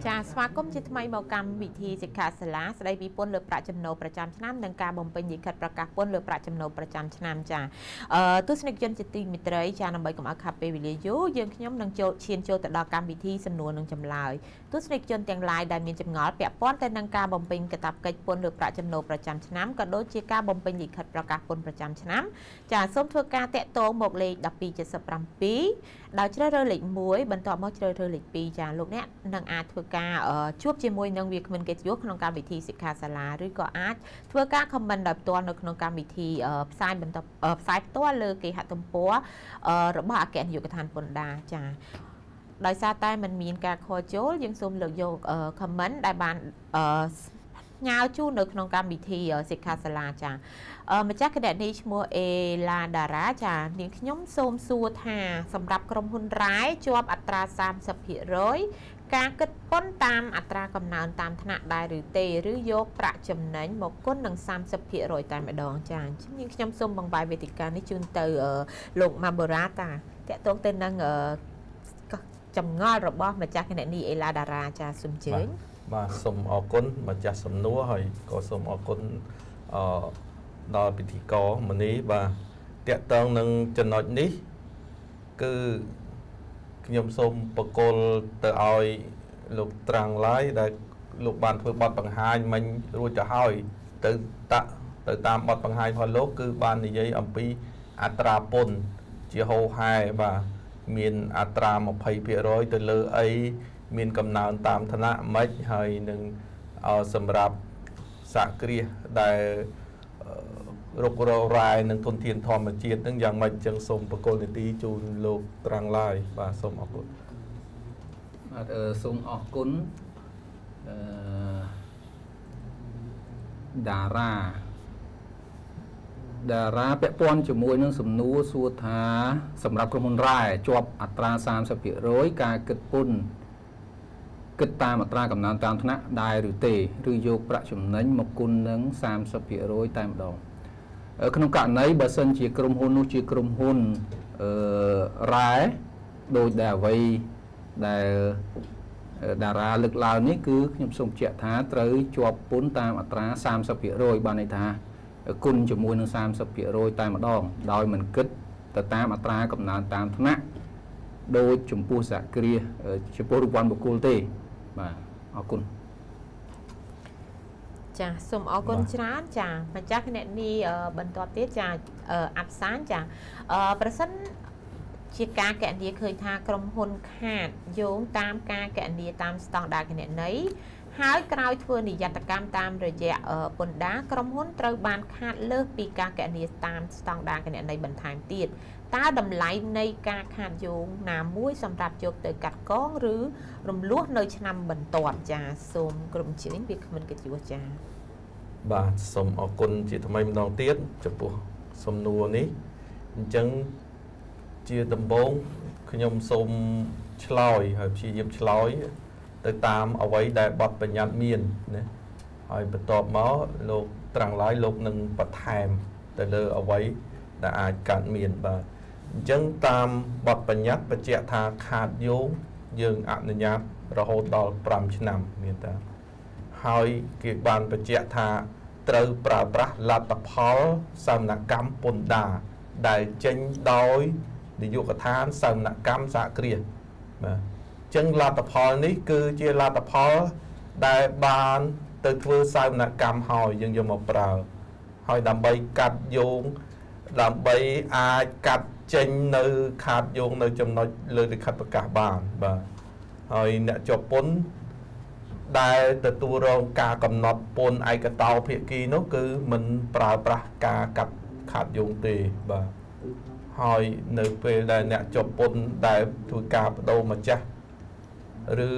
ចាស្វាគមន៍ជាថ្មីមកកម្មវិធីសិក្ខាសាលាស្ដីពីពន្ធលើប្រាក់ចំណូលប្រចាំឆ្នាំនិងការបំពេញលិខិតប្រកាសពន្ធលើប្រាក់ចំណូលប្រចាំឆ្នាំចាអឺទស្សនិកជនជាទីមេត្រីចាដើម្បីកុំឲ្យខាត់ពេលវេលាយូរយើងខ្ញុំនឹងចូលឈានចូលទៅដល់កម្មវិធីសំណួរនិងចម្លើយទស្សនិកជនទាំងឡាយដែលមានចម្ងល់ពាក់ព័ន្ធទៅនឹងការបំពេញកាតព្វកិច្ចពន្ធលើប្រាក់ចំណូលប្រចាំឆ្នាំក៏ដូចជាការបំពេញលិខិតប្រកាសពន្ធប្រចាំឆ្នាំចាសូមធ្វើការតាក់ទងមកលេខmột hai七bảyដោយជ្រើសរើសលេខមួយបន្ទាប់មកជ្រើសរើសលេខពីរចាលោកអ្នកនឹងអាចធ្វើការជួបជាមួយនឹងវាគ្មិនកិត្តិយសក្នុងកម្មវិធីសិក្ខាសាលាឬក៏អាចធ្វើការ comment ដោយផ្ទាល់នៅក្នុងកម្មវិធីផ្សាយបន្តផ្សាយផ្ទាល់លើគេហទំព័ររបស់អគ្គនាយកដ្ឋានពន្ធដារចាដោយសារតែมันមានការខកចូលយើងសូមលើកយក comment ដែលបានញ៉ាវជូននៅក្នុងកម្មវិធីសិក្ខាសាលាចាម្ចាស់គណនីឈ្មោះអេឡាដារ៉ាចានាងខ្ញុំសូមសួរថាសម្រាប់ក្រុមហ៊ុនរ៉ែជាប់អត្រាសាមសិបភាគរយការគិតពន្ធតាមអត្រាកំណើនតាមថ្នាក់ដែរឬទេឬយកប្រាក់ចំណេញមកគុណនឹងសាមសិបភាគរយតែម្ដងចានាងខ្ញុំសូមបង្វែរវេទិកានេះជូនទៅលោកម៉ាបូរ៉ាតាតកតងទៅនឹងចម្ងល់របស់ម្ចាស់គណនីអេឡាដារ៉ាចាសូមជើញបាទសូមអរគុណម្ចាស់សំណួរហើយក៏សូមអរគុណអឺដល់ពិធីករមនីបាទតកតងនឹងចំណុចនេះគឺខ្ញុំសូមបកគលទៅឲ្យលោកត្រាំងឡាយដែលលោកបានធ្វើបទបង្ហាញមិញរួចទៅហើយទៅតាក់ទៅតាមបទបង្ហាញរបស់លោកគឺបាននិយាយអំពីអត្រាពន្ធជាហូរហែបាទមានអត្រាยี่สิบភាគរយទៅលើអីមានកំណើនតាមឋានៈម៉េចហើយនឹងសម្រាប់សហគ្រាសដែលរុករករ៉ែនឹងធនធានធម្មជាតិនឹងយ៉ាងម៉េចចឹងសូមបកគលនីតិជូនលោកត្រាំងឡាយបាទសូមអរគុណបាទសូមអរគុណអឺតារាតារាពាក់ព័ន្ធជាមួយនឹងសំណួរសួរថាសម្រាប់ក្រុមហ៊ុនរ៉ែជាប់អត្រាសាមសិបភាគរយការគិតពន្ធគិតតាមអត្រាកំណើនតាមថ្នាក់ដែរឬទេឬយកប្រាក់ចំណេញមកគុណនឹងសាមសិបភាគរយតែម្ដងក្នុងករណីបើសិនជាក្រុមហ៊ុននោះជាក្រុមហ៊ុនអឺរ៉ែដោយដែលអ្វីដែលតារាលើកឡើងនេះគឺខ្ញុំសូមបញ្ជាក់ថាត្រូវជាប់ពន្ធតាមអត្រាសាមសិបភាគរយបានន័យថាគុណជាមួយនឹងសាមសិបភាគរយតែម្ដងដោយមិនគិតទៅតាមអត្រាកំណើនតាមថ្នាក់ដោយចំពោះសហគ្រាសចំពោះរូបវ័ន្តបុគ្គលទេបាទអរគុណចាសូមអរគុណច្រើនចាម្ចាស់គណនីបន្តទៀតចាអាប់សានចាប្រសិនជាការកណនីឃើញថាក្រុមហ៊ុនខាតយោងតាមការកណនីតាមស្តង់ដារគណនីហើយក្រោយធ្វើនិយត្តកម្មតាមរយៈពន្ធដារក្រុមហ៊ុនត្រូវបានខាតលើសពីការកណនីតាមស្តង់ដារគណនីបន្ថែមទៀតតើតម្លៃនៃការខាតយោងណាមួយសម្រាប់យកទៅកាត់កងឬរំលោះនៅឆ្នាំបន្ទាប់ចាសូមក្រុមជើញវាគ្មិនកិត្តិយសចាបាទសូមអរគុណជាថ្មីម្ដងទៀតចំពោះសំណួរនេះអញ្ចឹងជាដំបូងខ្ញុំសូមឆ្លើយហើយព្យាយាមឆ្លើយទៅតាមអ្វីដែលបទបញ្ញត្តិមានណាហើយបន្ទាប់មកលោកត្រាំងឡាយលោកនឹងបន្ថែមទៅលើអ្វីដែលអាចកើតមានបាទអញ្ចឹងតាមបទបញ្ញត្តិបញ្ជាក់ថាខាតយោងយើងអនុញ្ញាតរហូតដល់ប្រាំឆ្នាំមានតាហើយគេបានបញ្ជាក់ថាត្រូវប្រើប្រាស់លទ្ធផលសកម្មកម្មពន្ធដារដែលចេញដោយនាយកដ្ឋានសកម្មកម្មសហគ្រាសបាទចឹងលទ្ធផលនេះគឺជាលទ្ធផលដែលបានទៅធ្វើសកម្មកម្មហើយយើងយកមកប្រើហើយដើម្បីកាត់យោងដើម្បីអាចកាត់ចេញនៅខាតយោងនៅចំណុចលើលិខិតប្រកាសបានបាទហើយអ្នកជាប់ពន្ធដែលទទួលរងការកំណត់ពន្ធឯកតោភាគីនោះគឺមិនប្រើប្រាស់ការកាត់ខាតយោងទេបាទហើយនៅពេលដែលអ្នកជាប់ពន្ធដែលធ្វើការបដូរម្ចាស់ឬ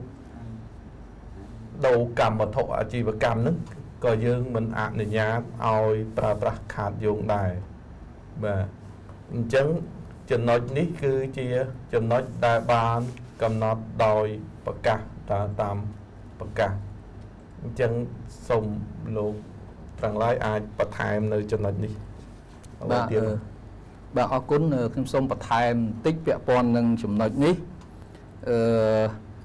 ដូរកម្មវត្ថុអាជីវកម្មហ្នឹងក៏យើងមិនអនុញ្ញាតឲ្យប្រើប្រាស់ខាតយោងដែរបាទអញ្ចឹងចំណុចនេះគឺជាចំណុចដែលបានកំណត់ដោយប្រកាសតាមប្រកាសអញ្ចឹងសូមលោកត្រាំងឡាយអាចបន្ថែមនៅចំណុចនេះបាទបាទអរគុណខ្ញុំសូមបន្ថែមបន្តិចពាក់ព័ន្ធនឹងចំណុចនេះអឺ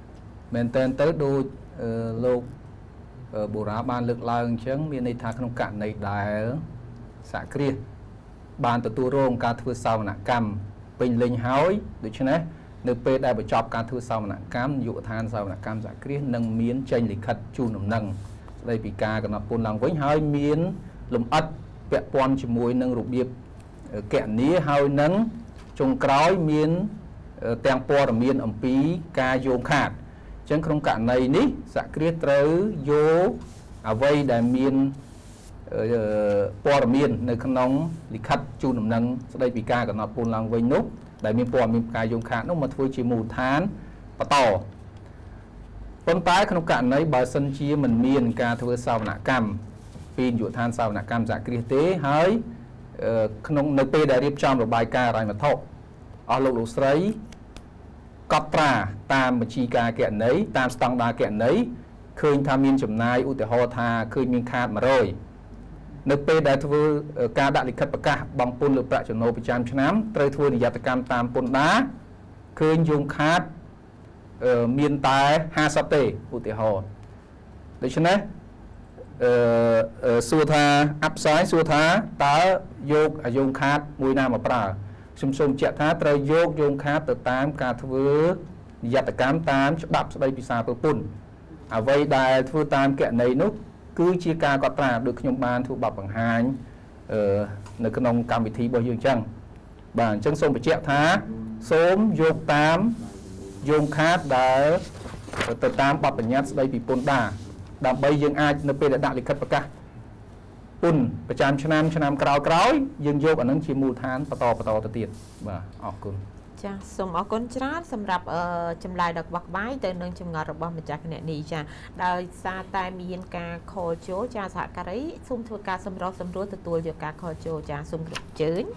មែនតើទៅដូចលោកបុរាណបានលើកឡើងអញ្ចឹងមានន័យថាក្នុងករណីដែលសហគ្រាសបានទទួលរងការធ្វើសវនកម្មពេញលេញហើយដូច្នេះនៅពេលដែលបញ្ចប់ការធ្វើសវនកម្មយុវដ្ឋានសវនកម្មសហគ្រាសនឹងមានចេញលិខិតជូនដំណឹងស្ដីពីការកំណត់ពន្ធឡើងវិញហើយមានលម្អិតពាក់ព័ន្ធជាមួយនឹងរបៀបគណនាហើយនឹងចុងក្រោយមានទាំងព័ត៌មានអំពីការយោងខាតអញ្ចឹងក្នុងករណីនេះសហគ្រាសត្រូវយកអ្វីដែលមានព័ត៌មាននៅក្នុងលិខិតជូនដំណឹងស្ដីពីការកំណត់ពន្ធឡើងវិញនោះដែលមានព័ត៌មានការយោងខាតនោះមកធ្វើជាមូលដ្ឋានបន្តប៉ុន្តែក្នុងករណីបើសិនជាមិនមានការធ្វើសវនកម្មពីយុវដ្ឋានសវនកម្មសហគ្រាសទេហើយក្នុងនៅពេលដែលរៀបចំរបាយការណ៍ហិរញ្ញវត្ថុអស់លោកលោកស្រីកត់ត្រាតាមបញ្ជីការគណនេយ្យតាមស្តង់ដារគណនេយ្យឃើញថាមានចំណាយឧទាហរណ៍ថាឃើញមានខាតមួយរយនៅពេលដែលធ្វើការដាក់លិខិតប្រកាសបង់ពន្ធលើប្រាក់ចំណូលប្រចាំឆ្នាំត្រូវធ្វើនិយត្តកម្មតាមពន្ធដារឃើញយោងខាតមានតែห้าสิบទេឧទាហរណ៍ដូច្នេះអឺសួរថាអាប់សាយសួរថាតើយកយោងខាតមួយណាមកប្រើខ្ញុំសូមបញ្ជាក់ថាត្រូវយកយោងខាតទៅតាមការធ្វើនិយត្តកម្មតាមច្បាប់ស្តីពីសារពើពន្ធអ្វីដែលធ្វើតាមគណនេយ្យនោះគឺជាការកត់ត្រាដូចខ្ញុំបានធ្វើបទបង្ហាញអឺនៅក្នុងកម្មវិធីរបស់យើងអញ្ចឹងបាទអញ្ចឹងសូមបញ្ជាក់ថាសូមយកតាមយោងខាតដែលទៅតាមបទបញ្ញត្តិស្តីពីពន្ធដារដើម្បីយើងអាចនៅពេលដែលដាក់លិខិតប្រកាសពន្ធប្រចាំឆ្នាំឆ្នាំក្រោយក្រោយយើងយកអានឹងជាមូលដ្ឋានបន្តបន្តទៅទៀតបាទអរគុណចាសូមអរគុណច្រើនសម្រាប់ចម្លើយដ៏ក្បោះក្បាយទៅនឹងចម្ងល់របស់ម្ចាស់គណនីចាដោយសារតែមានការខលចូលចាសហការីសូមធ្វើការសម្រុះសម្រួលទទួលយកការខលចូលចាសូមអញ្ជើញ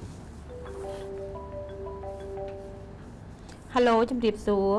Hello ជំរាបសួរ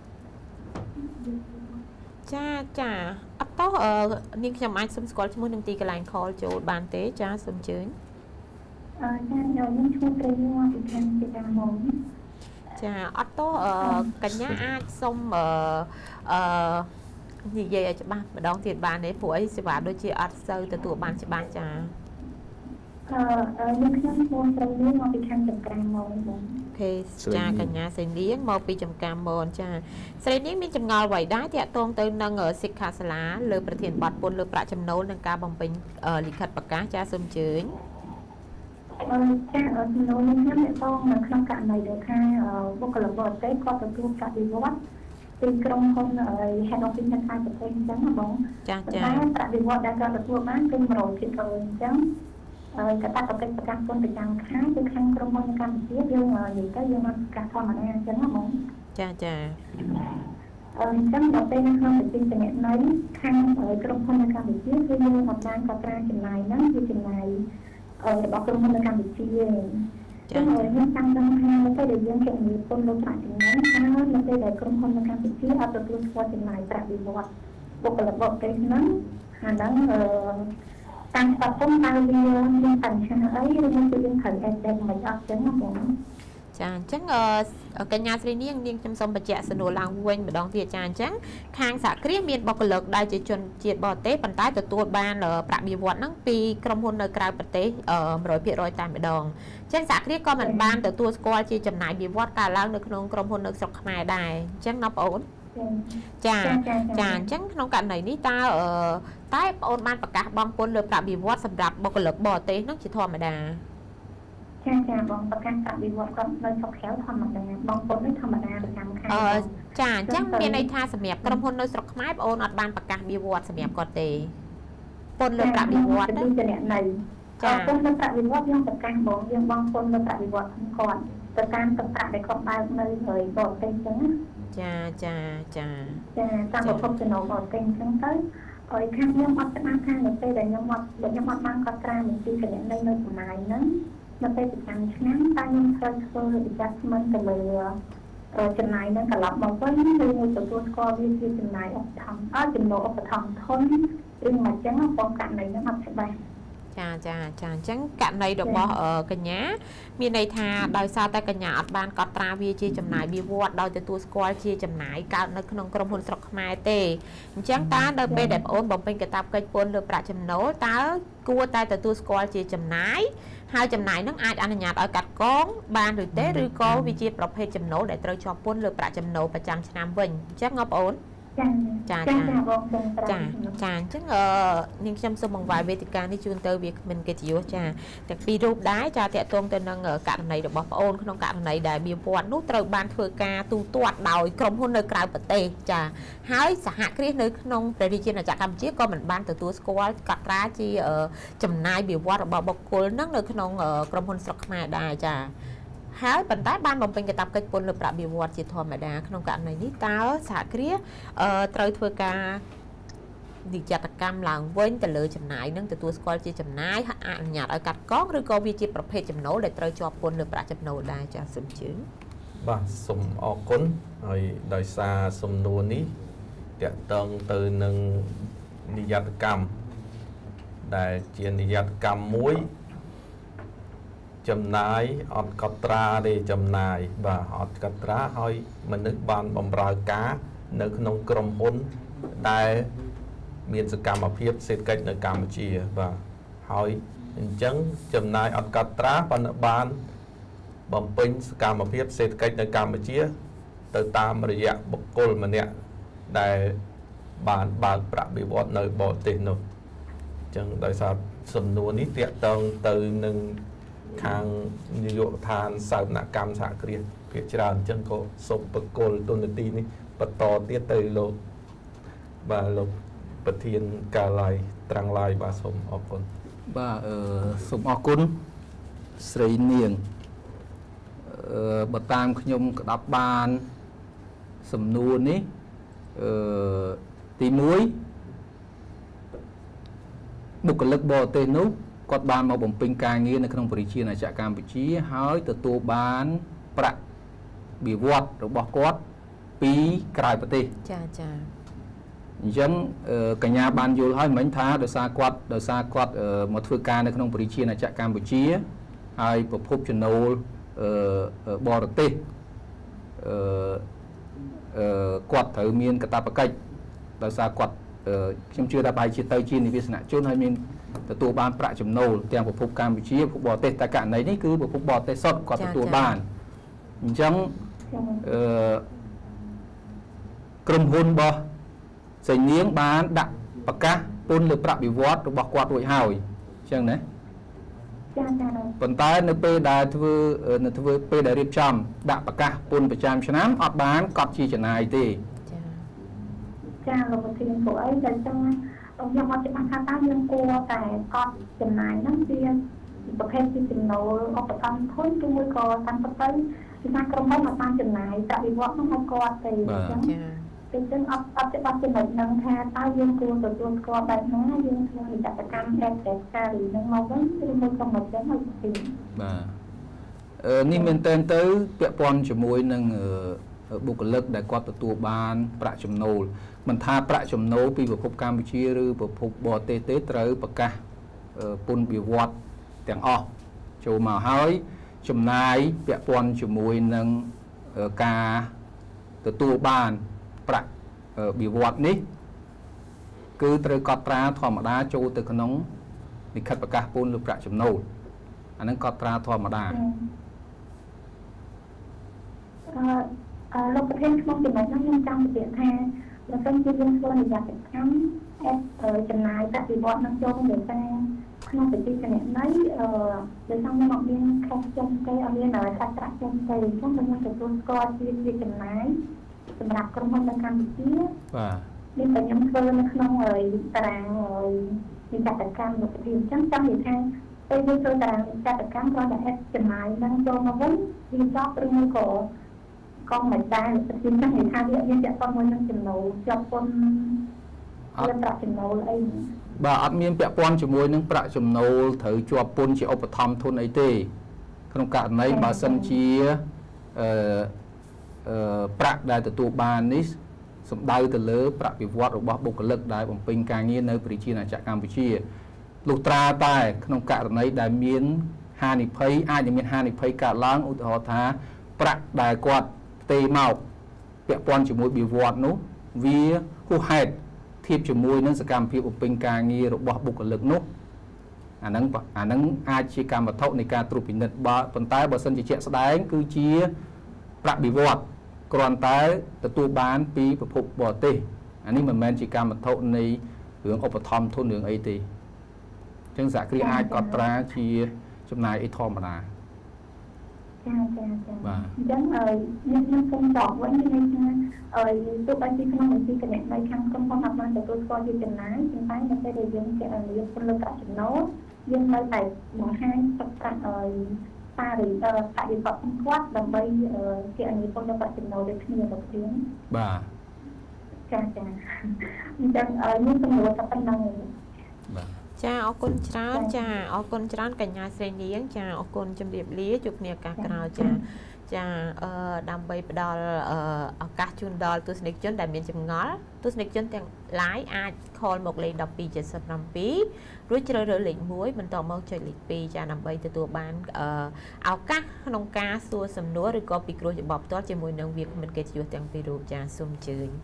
ចាចាអត់តោះនាងខ្ញុំអាចសុំស្គាល់ឈ្មោះនឹងទីកន្លែងខលចូលបានទេចាសូមអញ្ជើញអឺចាខ្ញុំឈ្មោះត្រីមកពីខាងពីតាមមកចាអត់តោះកញ្ញាអាចសុំអឺអឺនិយាយឲ្យច្បាស់ម្ដងទៀតបានទេព្រោះអីសេវាដូចជាអត់សូវទទួលបានច្បាស់ចាអឺខ្ញុំខ្ញុំឈ្មោះត្រីមកពីខាងចំការមកបងអូខេចាកញ្ញាសេនលៀងមកពីចំការមនចាស្រីនាងមានចម្ងល់អ្វីដែរតាក់ទងទៅនឹងសិក្ខាសាលាលើប្រធានបទពន្ធលើប្រាក់ចំណូលនិងការបំពេញលិខិតប្រកាសចាសូមអញ្ជើញអឺចាចំណូលនេះខ្ញុំតងនៅក្នុងករណីដែលថាបុគ្គលិកបរទេសគាត់ទទួលប្រាក់បៀវត្សពីក្រុមហ៊ុន Head Office នៅខេត្តប្រទេសអញ្ចឹងណាបងចាចាតែប្រាក់បៀវត្សដែលគាត់ទទួលបានគឺ một trăm phần trăm អញ្ចឹងកតាបកិច្ចប្រកាសពន្ធប្រចាំខែគឺខាងក្រុមហ៊ុនកម្ពុជាយើងនិយាយទៅយើងបានប្រកាសធម្មតាអញ្ចឹងណាបងចាចាអញ្ចឹងដល់ពេលនៅក្នុងប្រទេសចំណេះនៃខាងក្រុមហ៊ុននៅកម្ពុជាគឺយើងអត់បានកត់ត្រាចំណាយហ្នឹងគឺចំណាយរបស់ក្រុមហ៊ុននៅកម្ពុជាចឹងខ្ញុំតាំងដឹងថានៅពេលដែលយើងគណនាពន្ធលើប្រាក់ចំណេញថានៅពេលដែលក្រុមហ៊ុននៅកម្ពុជាអត់ទទួលស្គាល់ចំណាយប្រាក់បៀវត្សបុគ្គលិកបរទេសហ្នឹងអាហ្នឹងអឺតាមស្បពន្ធតើវាមានបញ្ហាអីឬមួយគឺយើងត្រូវតែតែមិនអត់ចឹងណាបងចាអញ្ចឹងកញ្ញាស្រីនាងនាងខ្ញុំសូមបញ្ជាក់សំណួរឡើងវិញម្ដងទៀតចាអញ្ចឹងខាងសហគ្រាសមានបុគ្គលិកដែលជាជនជាតិបរទេសប៉ុន្តែទទួលបានប្រាក់បៀវត្សហ្នឹងពីក្រុមហ៊ុននៅក្រៅប្រទេស một trăm phần trăm តែម្ដងអញ្ចឹងសហគ្រាសក៏មិនបានទទួលស្គាល់ជាចំណាយបៀវត្សកើតឡើងនៅក្នុងក្រុមហ៊ុននៅស្រុកខ្មែរដែរអញ្ចឹងណាបងអូនចាចាអញ្ចឹងក្នុងករណីនេះតើតែបងអូនបានប្រកាសបង់ពន្ធលើប្រាក់បៀវត្សសម្រាប់បុគ្គលិកបរទេសហ្នឹងជាធម្មតាចាចាបងប្រកាសប្រាក់បៀវត្សគាត់នៅស្រុកក្រៅធម្មតាបងពន្ធនេះធម្មតាប្រចាំខែអឺចាអញ្ចឹងមានន័យថាសម្រាប់ក្រុមហ៊ុននៅស្រុកខ្មែរបងអូនអត់បានប្រកាសបៀវត្សសម្រាប់គាត់ទេពន្ធលើប្រាក់បៀវត្សហ្នឹងចានៅចាពន្ធលើប្រាក់បៀវត្សយើងប្រកាសបងយើងបង់ពន្ធលើប្រាក់បៀវត្សហ្នឹងគាត់ទៅតាមទឹកប្រាក់ដែលគាត់បើកនៅហើយបរទេសអញ្ចឹងចាចាចាចាតាមប្រភពចំណូលបរទេសអញ្ចឹងទៅឲ្យខាងខ្ញុំអត់ស្ដាប់ខាងនៅពេលដែលខ្ញុំអត់ខ្ញុំអត់បានកត់ត្រាបញ្ជីគណនេយ្យនៅចំណាយហ្នឹងនៅពេលប្រចាំឆ្នាំតែខ្ញុំត្រូវធ្វើវិចារស្មិនទៅលើចំណាយហ្នឹងត្រឡប់មកវិញឬមួយទទួលស្គាល់វាជាចំណាយឧបត្ថម្ភអត់ចំណូលឧបត្ថម្ភធនឬមកអញ្ចឹងបងករណីហ្នឹងអត់ច្បាស់ចចាចាចាអញ្ចឹងករណីរបស់កញ្ញាមានន័យថាដោយសារតែកញ្ញាអត់បានកត់ត្រាវាជាចំណាយវាវត្តដោយទទួលស្គាល់ជាចំណាយកើតនៅក្នុងក្រុមហ៊ុនស្រុកខ្មែរទេអញ្ចឹងតើនៅពេលដែលបងអូនបំពេញកាតព្វកិច្ចពន្ធលើប្រាក់ចំណូលតើគួរតែទទួលស្គាល់ជាចំណាយហើយចំណាយនឹងអាចអនុញ្ញាតឲ្យកាត់កងបានឬទេឬក៏វាជាប្រភេទចំណូលដែលត្រូវជាប់ពន្ធលើប្រាក់ចំណូលប្រចាំឆ្នាំវិញអញ្ចឹងបងប្អូនចាចាចាចាចាអញ្ចឹងអឺនាងខ្ញុំសូមបង្វែរវេទិកានេះជូនទៅវាគ្មិនកិត្តិយសចាទាំងពីររូបដែរចាតកតងទៅនឹងករណីរបស់ប្អូនក្នុងករណីដែលមានវត្តនោះត្រូវបានធ្វើការទូទាត់ដោយក្រុមហ៊ុននៅក្រៅប្រទេសចាហើយសហគ្រាសនៅក្នុងព្រះរាជាណាចក្រកម្ពុជាក៏មិនបានទទួលស្គាល់កត់ត្រាជាចំណាយវិវត្តរបស់បុគ្គលនឹងនៅក្នុងក្រុមហ៊ុនស្រុកខ្មែរដែរចាហើយប៉ុន្តែបានបំពេញកាតព្វកិច្ចពន្ធលើប្រាក់បៀវត្សជាធម្មតាក្នុងករណីនេះតើសហគ្រាសត្រូវធ្វើការនិច្ចតកម្មឡើងវិញទៅលើចំណាយនឹងទទួលស្គាល់ជាចំណាយហើយអនុញ្ញាតឲ្យកាត់កងឬក៏វាជាប្រភេទចំណូលដែលត្រូវជាប់ពន្ធលើប្រាក់ចំណូលដែរចាសូមជឿបាទសូមអរគុណហើយដោយសារសំណួរនេះតកតងទៅនឹងនិច្ចតកម្មដែលជានិច្ចតកម្មមួយចំណាយអត់កត់ត្រាទេចំណាយបាទអត់កត់ត្រាហើយមនុស្សបានបម្រើការនៅក្នុងក្រុមហ៊ុនដែលមានសកម្មភាពសេដ្ឋកិច្ចនៅកម្ពុជាបាទហើយអញ្ចឹងចំណាយអត់កត់ត្រាប៉ុន្តែបានបំពេញសកម្មភាពសេដ្ឋកិច្ចនៅកម្ពុជាទៅតាមរយៈបុគ្គលម្នាក់ដែលបានបើកប្រាក់បៀវត្សនៅបរទេសនោះអញ្ចឹងដោយសារសំណួរនេះតាក់ទងទៅនឹងខាងនាយកដ្ឋានសោតនកម្មសហគ្រាសភាគច្រើនអញ្ចឹងក៏សូមបកគលទុននីតិនេះបន្តទៀតទៅលោកបាទលោកប្រធានកាឡាយត្រាំងឡាយបាទសូមអរគុណបាទអឺសូមអរគុណស្រីនាងអឺបើតាមខ្ញុំក្តាប់បានសំណួរនេះអឺទីមួយបុគ្គលិកបរទេសនោះគាត់បានមកបំពេញការងារនៅក្នុងព្រះរាជាណាចក្រកម្ពុជាហើយទទួលបានប្រាក់បៀវត្សរបស់គាត់ពីក្រៅប្រទេសចាចាអញ្ចឹងកញ្ញាបានយល់ហើយមិញថាដោយសារគាត់ដោយសារគាត់មកធ្វើការនៅក្នុងព្រះរាជាណាចក្រកម្ពុជាហើយប្រភពចំណូលបរទេសអឺគាត់ត្រូវមានកាតព្វកិច្ចដោយសារគាត់ខ្ញុំជឿថាប្រហែលជាទៅជានិវាសនជនហើយមានទទួលបានប្រាក់ចំណូលទាំងប្រភពកម្ពុជាប្រភពបរទេសតែករណីនេះគឺប្រភពបរទេសសុទ្ធគាត់ទទួលបានអញ្ចឹងអឺក្រុមហ៊ុនរបស់សេញនាងបានដាក់ប្រកាសពន្ធលើប្រាក់បៀវត្សរបស់គាត់រួចហើយអញ្ចឹងណាចាចាប៉ុន្តែនៅពេលដែលធ្វើនៅធ្វើពេលដែលរៀបចំដាក់ប្រកាសពន្ធប្រចាំឆ្នាំអត់បានកត់ជាចំណាយទេចាចាលោកប្រធានព្រោះអីតែចឹងខ្ញុំអត់ច្បាស់ថាតើយើងគួរតែកត់ចំណាយហ្នឹងជាប្រភេទជាចំណូលឧបត្ថម្ភធនឬមួយក៏តាមទៅពីថាក្រុមហ៊ុនអត់បានចំណាយប្រាក់បៀវត្សហ្នឹងឲ្យគាត់ទេអញ្ចឹងពេលចឹងអត់អត់ច្បាស់ចំណុចហ្នឹងថាតើយើងគួរទទួលស្គាល់បែបណាយើងធ្វើនិច្ចកម្មអេតេការីហ្នឹងមកវិញឬមួយក៏មិនចឹងឲ្យទីបាទអឺនេះមែនតើទៅពាក់ព័ន្ធជាមួយនឹងបុគ្គលិកដែលគាត់ទទួលបានប្រាក់ចំណូលមិនថាប្រាក់ចំណូលពីប្រភពកម្ពុជាឬប្រភពបរទេសទេត្រូវប្រកាសពន្ធបៀវត្សទាំងអស់ចូលមកហើយចំណាយពាក់ព័ន្ធជាមួយនឹងការទទួលបានប្រាក់បៀវត្សនេះគឺត្រូវកត់ត្រាធម្មតាចូលទៅក្នុងលិខិតប្រកាសពន្ធលើប្រាក់ចំណូលអាហ្នឹងកត់ត្រាធម្មតាអឺលោកប្រធានក្នុងចំណុចហ្នឹងខ្ញុំចង់បញ្ជាក់ថាបើសិនជាយើងធ្វើនិច្ចកម្មអេតចំណាយប្រាក់បៀវត្សនឹងចូលក្នុងការក្នុងវិធីគណនេយ្យអឺដោយសារខ្ញុំអត់មានខុសចំទេអត់មានតែសាច់ប្រាក់ចំទេអញ្ចឹងខ្ញុំទទួលស្គាល់ជាជាចំណាយសម្រាប់ក្រុមហ៊ុននៅកម្ពុជាបាទនេះតែខ្ញុំធ្វើនៅក្នុងតារាងនិច្ចកម្មលោកប្រធានអញ្ចឹងចង់និយាយថាពេលយើងធ្វើតារាងនិច្ចកម្មគ្រាន់តែអេតចំណាយនឹងចូលមកវិញវាចប់ឬមួយក៏កងមិនដែរប្រធានចឹងនិយាយថាវាមានចាក់ប៉ុនមួយនឹងចំណូលជាប់ប៉ុនអត់ប្រាក់ចំណូលអីបាទអត់មានពាក់ព័ន្ធជាមួយនឹងប្រាក់ចំណូលត្រូវជាប់ពន្ធជាឧបត្ថម្ភធនអីទេក្នុងករណីបើសិនជាអឺអឺប្រាក់ដែលទទួលបាននេះសំដៅទៅលើប្រាក់បៀវត្សរបស់បុគ្គលិកដែលបំពេញការងារនៅព្រះរាជាណាចក្រកម្ពុជាลูกตราใต้ขนมกะในได้เมียนฮานิเพย์อาจจะมีฮานิเพย์กะล้างอุทธรท้าประได้กวาดเตะเมาเปียปอนจมูกบีวอดนู้วีหูเห็ดเทียบจมูกนั้นสกรรมพิบเป็นการงีระบบบุกเลิกนู้อันนั้นอันนั้นอาชีการบัตรในการตรวจพินิจบ่ปนใต้บ่สันจิเจแสดงคือเชียประบีวอดกรอนใต้แต่ตัวบ้านปีประพบบ่เตอันนี้มันแมนจิการบัตรในเรื่องอุปธรรมทุนเรื่องไอทีจึงสักรีอายกอตราเชียจำนายไอทอมมาจ้าจ้าจ้าดังเอ่ยยังยังคงบอกไว้ในนะเอ่ยตัวบัญชีขนมบัญชีกันในครั้งก็พอทำมาแต่ตัวก็ยืนยันนะจริงๆมันจะได้ยังจะเอ่ยยังคนละกับจำโน้ยังไม่แต่หมอให้ประกันเอ่ยตาหรือเอ่อตาดีกว่าคนควักดำใบเอ่อที่อันนี้คนละกับจำโน้ได้ขึ้นอยู่กับเรื่องบ้าจ้าจ้าดังเอ่ยนี่สมมติกับปัญหาจ้าออกคนจราจ้าออกคนจรากันยาเสนียงจ้าออกคนจำเรียบเลี้ยจุกเนี่ยกากราวจ้าจ้าเอ่อดำใบปดอลเอ่ออากาศจุนดอลตัวสนิทจนได้เมียนจำงอตัวสนิทจนแต่งหลายอาจคอลหมกเลยดับปีเจ็ดสิบลำปีรู้เจริญเรือหลิงมุ้ยมันต่อมาเจริญหลิงปีจ้านำใบตัวบ้านเอ่อเอากะขนมกาสัวสำนัวหรือก็ปีกรัวจะบอกตัวจะมวยนางเวียกมันเกิดอยู่แต่งปีรูปจ้าซุ่มจืน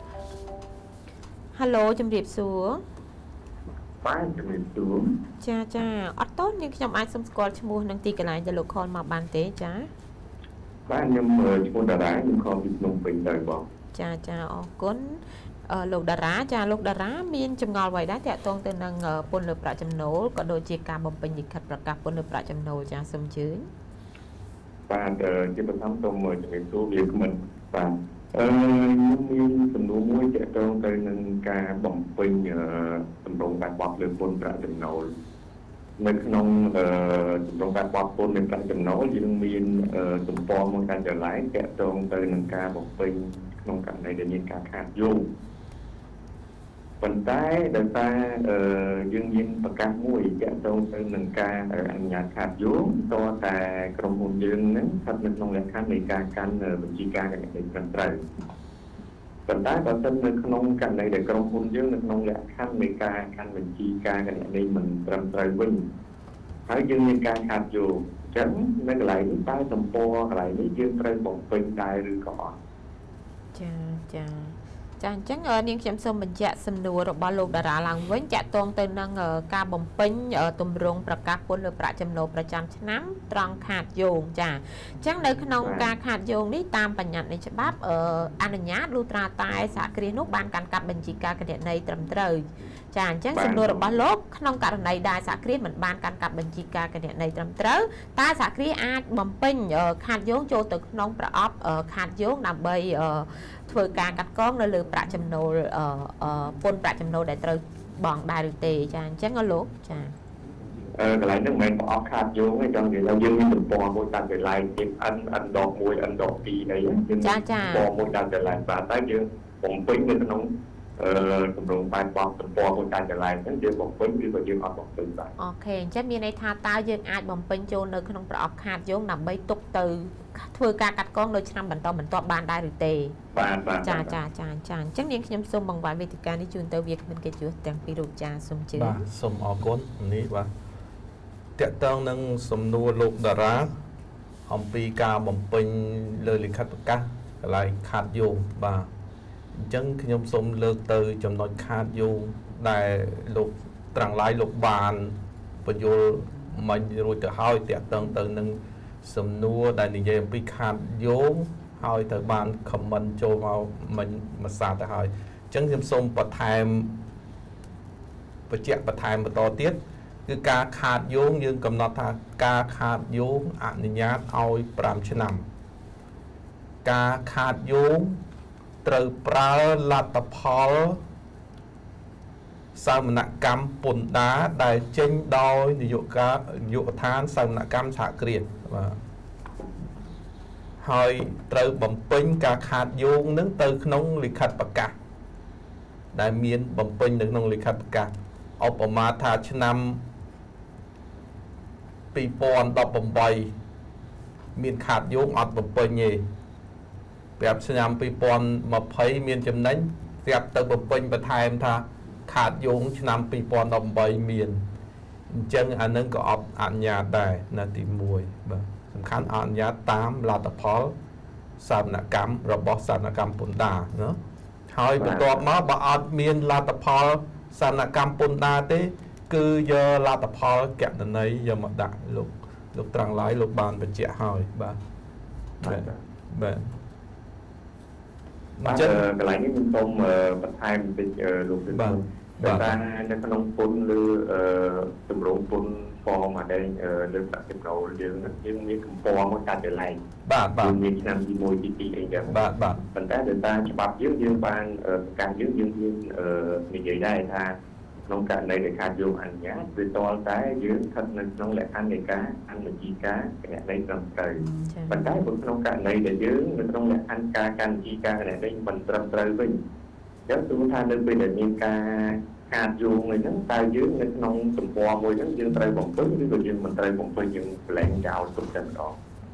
ฮัลโหลจำเรียบสัวป้าจะมีตัวจ้าจ้าออโต้ยังจำไอ้สมสกอลชมูนังตีกันไหนจะลูกคอลมาบานเต้จ้าบ้านยังเมื่อชมูดารายังคอติดนมเป็นเลยบอกจ้าจ้าออกก้นลูกดาราจ้าลูกดารามีนจำงอไว้ได้แต่ตรงตัวนังปนเลือประจำโนก็โดยเจียการบำเพ็ญยิขัดประกาศปนเลือประจำโนจ้าสมชื่นป้าเดินที่ประทับตรงเมื่อจะมีตัวเรียกมันป้าเออมีสำนวนมวยจะตรงไปนังการบ่มเป็นสำรองการบอกเรื่องปนประจำโนเมื่อน้องสำรองการบอกปนเป็นประจำโนยังมีสมปองมันการจะไหลแกะตรงไปนังการบ่มเป็นน้องกันในเดือนนี้การขาดยุ่งปัจจัยเดินตายังยินประกาศมวยจะตรงไปนังการอันยาขาดยุ่งตัวแต่กรมหุ่นยืนนั้นทัดมันน้องเล็กขั้นในการการบัญชีการกันในการไตรปัจจัยตอนต้นในขนมกันในเด็กกรมหุ่นยืนน้องเล็กขั้นในการการบัญชีการกันในมันตรำไตรวิ่งหายยังมีการขาดอยู่ฉันไม่ไหลใต้สมปอไหลนี่ยืนไตรบอกเป็นได้หรือก่อนจ้าจ้าจ้าจังเออเนี่ยฉันสมบัญญัติสำนวนบอลลูดาราหลังเว้นจะตรงเติมนังเออการบ่มเป็นเออตุ่มรงประกาศผลหรือประจำโนประจำชนะตรองขาดโยงจ้าจังในขนมการขาดโยงนี่ตามปัญญาในฉบับเอออนุญาตลูตราตายสากรีนุบานการกับบัญชีการกระเดียในตรำเตยจ้าจังสำนวนบอลลบขนมการในได้สากรีเหมือนบานการกับบัญชีการกระเดียในตรำเตยตาสากรีอาจบ่มเป็นเออขาดโยงโจตึกขนมประอบเออขาดโยงนำใบเออเพื่อการกัดก้องในเรือประจำโนปนประจำโนได้ตรบองได้หรือเตะจ้าจังก็ลูกจ้าเออหลายนึงมันออกขาดโยงให้จังเดี๋ยวเรายืมมีตุ่มปอมวยตันเดี๋ยวไล่เก็บอันอันดอกมวยอันดอกปีไหนยังปอมวยตันเดี๋ยวไล่ปลาใต้ยืมผมปิ้งในขนมเออตุ่มลงไปปอมตุ่มปอมวยตันเดี๋ยวไล่นั่นเดี๋ยวผมปิ้งดีกว่ายืมเอาบอกปิ้งไปโอเคจะมีในทาตายืมอาจบ่มปิ้งโจนในขนมประอบขาดโยงนำใบตุกตือเพื่อการกัดก้องโดยชนะบรรทอนบรรทอนบานได้หรือเตะจ้าจ้าจ้าจ้าจังยังขยำส้มบางวันเวทีการที่จูนเตอร์เวียกมันเกิดอยู่แต่งปีรูจ้าสมชื่อสมออกก้นนี้ว่าเตะต้องนั่งสมนูลูกดาราอมปีกาบ่มเป็นเลยลิขัดประกาศอะไรขาดโยงบ่าจังขยำส้มเลิกเตยจำนวนขาดโยงได้ลูกตรังไล่ลูกบานประโยชน์มันรู้จะห้อยเตะต้องเตยนั่งสมนัวได้ในเยี่ยมปีขาดโยงหอยแต่บานคำมันโจมามันมาสาแต่หอยจังยำส้มประทายประเจาะประทายมาต่อเตี้ยคือการขาดโยงยืนกำหนดทางการขาดโยงอนุญาตเอาปรามชนำการขาดโยงตรึปราลัตพอลสามนกรรมปุ่นดาได้เจนดอยนิยกาโยธานสามนกรรมฉากเกลียดหอยตรึบ่มเป็นการขาดโยงนึกตึกน้องลิขัดประกาศได้เมียนบ่มเป็นนึกน้องลิขัดประกาศเอาประมาทาชนำปีปอนดอกบ่มใบเมียนขาดโยงอัดบ่มเป็นยี่แบบชนำปีปอนมาเพย์เมียนจำนั้นเสียบตึกบ่มเป็นประทายมท่าขาดโยงชนำปีปอนดอกใบเมียนចឹងអានឹងក៏អបអនុញ្ញាតដែរនៅទីមួយបាទសំខាន់អនុញ្ញាតតាមលទ្ធផលសាវនកម្មរបស់សាវនកម្មពន្ធដារណាហើយបន្ទាប់មកបើអត់មានលទ្ធផលសាវនកម្មពន្ធដារទេគឺយកលទ្ធផលកណន័យយកមកដាក់លោកលោកត្រង់ឡើយលោកបានបញ្ជាក់ហើយបាទបាទបាទអញ្ចឹងកន្លែងនេះខ្ញុំសូមបន្ថែមបន្តិចលោកវិសុទ្ធតែនៅក្នុងពុនឬទម្រង់ពុនហ្វមអាដែលលើប្រាក់ចំណូលយើងយើងមានកម្ពស់មួយកាត់កន្លែងបាទបាទមានឆ្នាំទីមួយទីពីរអីចឹងបាទបាទប៉ុន្តែដោយសារច្បាប់យើងយើងបានប្រកាសយើងយើងមាននិយាយដែរថាក្នុងករណីដែលខាតយកអនុញ្ញាតវាតលតែយើងស្ថិតនៅក្នុងលក្ខខណ្ឌនៃការអនុជីការគណនេយ្យត្រឹមត្រូវប៉ុន្តែក្នុងករណីដែលយើងនៅក្នុងលក្ខខណ្ឌការកាន់ជីការគណនេយ្យមិនត្រឹមត្រូវវិញអញ្ចឹងគឺថានៅពេលដែលមានការខាតយោងអីហ្នឹងតើយើងនៅក្នុងទំព័រមួយហ្នឹងយើងត្រូវបំពេញឬក៏យើងមិនត្រូវបំពេញយើងប្លែងចោលទុកតែម្ដង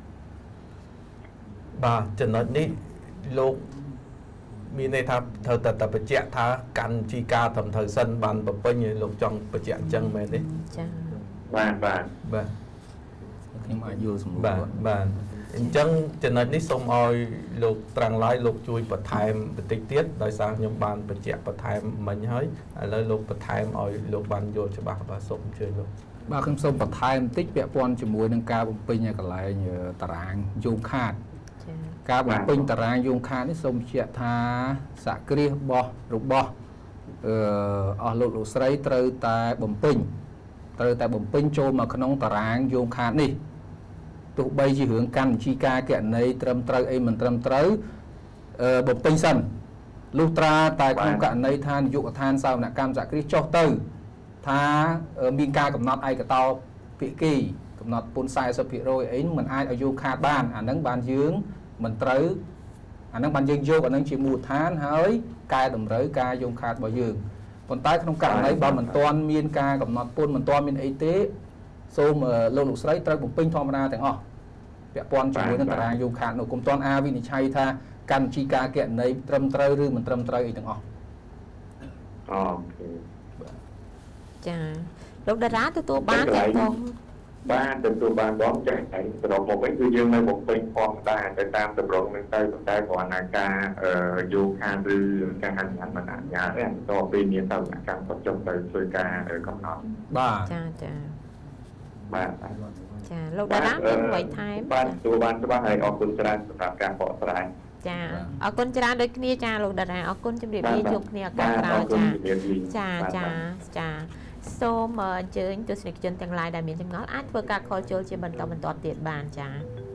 បាទចំណុចនេះលោកមានន័យថាត្រូវតែតែបញ្ជាក់ថាកាន់ជីការត្រឹមត្រូវសិនបានបំពេញលោកចង់បញ្ជាក់អញ្ចឹងមែនទេចា៎បាទបាទបាទខ្ញុំអាចយល់សម្រួលបាទបាទអញ្ចឹងចំណុចនេះសូមឲ្យលោកត្រង់ឡើយលោកជួយបន្ថែមបន្តិចទៀតដោយសារខ្ញុំបានបញ្ជាក់បន្ថែមមិញហើយឥឡូវលោកបន្ថែមឲ្យលោកបានយល់ច្បាស់បាទសូមអញ្ជើញលោកបាទខ្ញុំសូមបន្ថែមបន្តិចពាក់ព័ន្ធជាមួយនឹងការបំពេញកន្លែងតារាងយោងខាតការបំពេញតារាងយោងខាតនេះសូមបញ្ជាក់ថាសហគ្រាសរបស់របស់អឺអស់លោកលោកស្រីត្រូវតែបំពេញត្រូវតែបំពេញចូលមកក្នុងតារាងយោងខាតនេះទោះបីជារឿងកម្មវិធីការគណនេយ្យត្រឹមត្រូវអីមិនត្រឹមត្រូវអឺបំពេញសិនលុះត្រាតែក្នុងករណីថានាយកដ្ឋានសាវនកម្មសហគ្រាសចុះទៅថាមានការកំណត់ឯកតោភាគីកំណត់ពន្ធ สี่สิบเปอร์เซ็นต์ អីមិនអាចឲ្យយោងខាតបានអាហ្នឹងបានយើងមិនត្រូវអាហ្នឹងបានយើងយកអាហ្នឹងជាមូលដ្ឋានហើយកែតម្រូវការយោងខាតរបស់យើងប៉ុន្តែក្នុងករណីបើមិនទាន់មានការកំណត់ពន្ធមិនទាន់មានអីទេសូមលោកលោកស្រីត្រូវបំពេញធម្មតាទាំងអស់ពាក់ព័ន្ធជាមួយនឹងតារាងយោងខាតនោះគុំទាន់អាវិនិច្ឆ័យថាកម្មវិធីការគណនេយ្យត្រឹមត្រូវឬមិនត្រឹមត្រូវអីទាំងអស់អូខេចាលោកតារាទទួលបានទេបងបានទទួលបានបងចាស់តែសរុបមកវិញគឺយើងនៅបំពេញធម្មតាទៅតាមតម្រងនឹងទៅប៉ុន្តែគ្រាន់តែការយោងខាតឬការអនុញ្ញាតមិនអនុញ្ញាតទេតទៅពេលមានទៅកម្មគាត់ចុះទៅធ្វើការកំណត់បាទចាចាបាទចាលោកតារាមានអ្វីថែមបាទទទួលបានច្បាស់ហើយអរគុណច្រើនសម្រាប់ការបកស្រាយចាអរគុណច្រើនដូចគ្នាចាលោកតារាអរគុណជម្រាបលាជួបគ្នាឱកាសក្រោយចាចាចាចាសូមអញ្ជើញទស្សនិកជនទាំងឡាយដែលមានចម្ងល់អាចធ្វើការខលចូលជាបន្តបន្តទៀតបានចា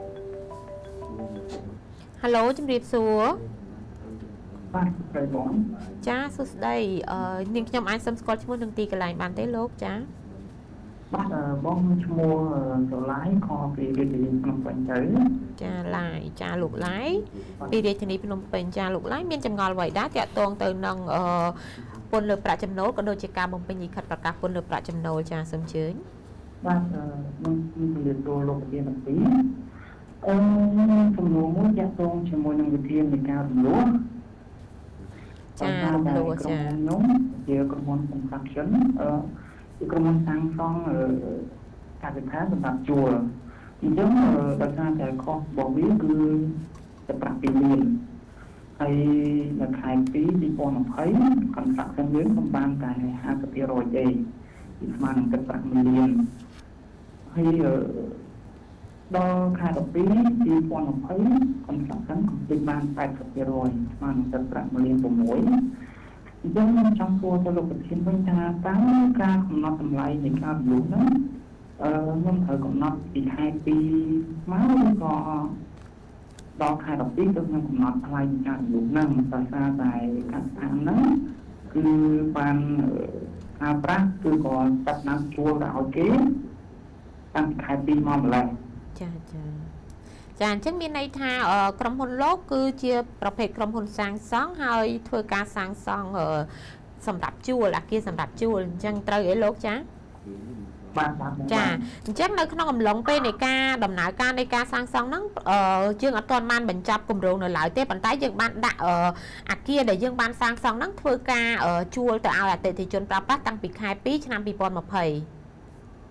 ហៅឡូជម្រាបសួរបាទស្រីបងចាសួស្តីអឺនាងខ្ញុំអាចសុំស្គាល់ឈ្មោះនឹងទីកន្លែងបានទេលោកចាបាទបងឈ្មោះសូឡាយខពីរាជធានីភ្នំពេញទៅចាឡាយចាលោកឡាយពីរាជធានីភ្នំពេញចាលោកឡាយមានចម្ងល់អ្វីដែរតាក់ទងទៅនឹងអឺពន្ធលើប្រាក់ចំណូលក៏ដូចជាការបំពេញលិខិតប្រកាសពន្ធលើប្រាក់ចំណូលចាសូមអញ្ជើញបាទខ្ញុំជំរាបសួរលោកប្រធានទាំងពីរអឺសំណួរមួយតាក់ទងជាមួយនឹងវិធាននៃការរំលោភចារំលោភចាខ្ញុំជាក្រុមហ៊ុន construction អឺជាក្រុមហ៊ុនសាងសង់ការដ្ឋានសម្រាប់ជួលអញ្ចឹងដោយសារតែខុសរបស់វាគឺតែប្រាក់ពីរលានហើយនៅខែពីរ ពីរពាន់ยี่สิบ construction យើងខ្ញុំបានតែห้าสิบเปอร์เซ็นต์ ទេពីស្មើនឹងទឹកប្រាក់មួយលានហើយដល់ខែដប់ពីរ ពីរពាន់ยี่สิบ construction ខ្ញុំបានแปดสิบเปอร์เซ็นต์ ស្មើនឹងទឹកប្រាក់មួយលានหกអញ្ចឹងខ្ញុំចង់សួរទៅលោកប្រធានវិញថាតើការកំណត់តម្លៃនៃការរំលោភហ្នឹងអឺខ្ញុំត្រូវកំណត់ពីខែពីរមកឬក៏ដល់ខែដប់ពីរទៅខ្ញុំកំណត់ថ្លៃនៃការរំលោភហ្នឹងដោយសារតែការស្ថានហ្នឹងគឺបានអាប្រាស់គឺក៏តាត់ណាត់ជួលទៅឲ្យគេតាំងពីខែពីរមកម្លេះចាចាចាអញ្ចឹងមានន័យថាក្រុមហ៊ុនលោកគឺជាប្រភេទក្រុមហ៊ុនសាងសង់ហើយធ្វើការសាងសង់សម្រាប់ជួលអាគារសម្រាប់ជួលអញ្ចឹងត្រូវអីលោកចាបាទបាទចាអញ្ចឹងនៅក្នុងអំឡុងពេលនៃការដំណើរការនៃការសាងសង់ហ្នឹងយើងអត់ទាន់បានបញ្ចប់គម្រោងនៅឡើយទេប៉ុន្តែយើងបានដាក់អាគារដែលយើងបានសាងសង់ហ្នឹងធ្វើការជួលទៅឲ្យអតិថិជនប្រើប្រាស់តាំងពីខែពីរឆ្នាំពីរពាន់ยี่สิบ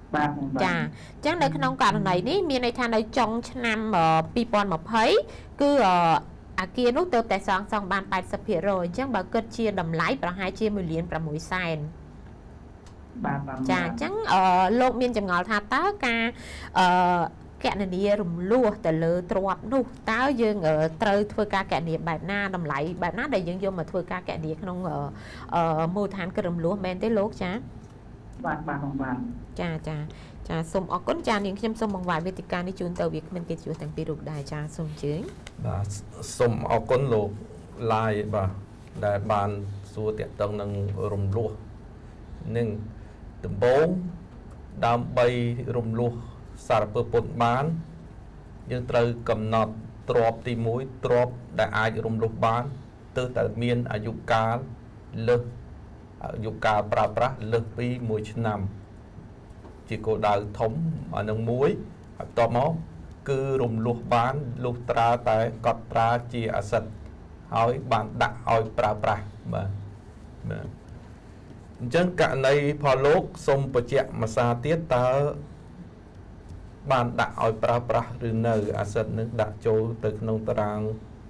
ចាអញ្ចឹងនៅក្នុងករណីនេះមានន័យថានៅចុងឆ្នាំពីរពាន់ម្ភៃគឺអាគារនោះទៅតែសងសងបាន 八十ភាគរយ អញ្ចឹងបើគិតជាតម្លៃប្រហែលជា មួយលានប្រាំមួយសែនបាទបាទចាអញ្ចឹងលោកមានចម្ងល់ថាតើការអឺកណនីរំលោះទៅលើទ្រព្យនោះតើយើងត្រូវធ្វើការកណនីបែបណាតម្លៃបែបណាដែលយើងយកមកធ្វើការកណនីក្នុងមូលដ្ឋានគិតរំលោះមែនទេលោកចាបាទបាទបាទចាចាចាសូមអរគុណចានាងខ្ញុំសូមបង្វែរវេទិកានេះជូនទៅវាគ្មិនកិត្តិយសទាំងពីររូបដែរចាសូមអញ្ជើញបាទសូមអរគុណលោកឡាយបាទដែលបានសួរតាក់ទងនឹងរំលោះនឹងដំបូងដើម្បីរំលោះសារពើពន្ធបានយើងត្រូវកំណត់ទ្រព្យទីមួយទ្រព្យដែលអាចរំលោះបានទើបតែមានអាយុកាលលើសអាយុកាលប្រើប្រាស់លើសពីមួយឆ្នាំជាគោលដៅធំអានឹងមួយហើយបន្ទាប់មកគឺរំលោះបានលុះត្រាតែកត់ត្រាជាអាសិទ្ធហើយបានដាក់ឲ្យប្រើប្រាស់បាទបាទអញ្ចឹងករណីផលលោកសូមបញ្ជាក់មួយសារទៀតតើបានដាក់ឲ្យប្រើប្រាស់ឬនៅអាសិទ្ធនឹងដាក់ចូលទៅក្នុងតារាង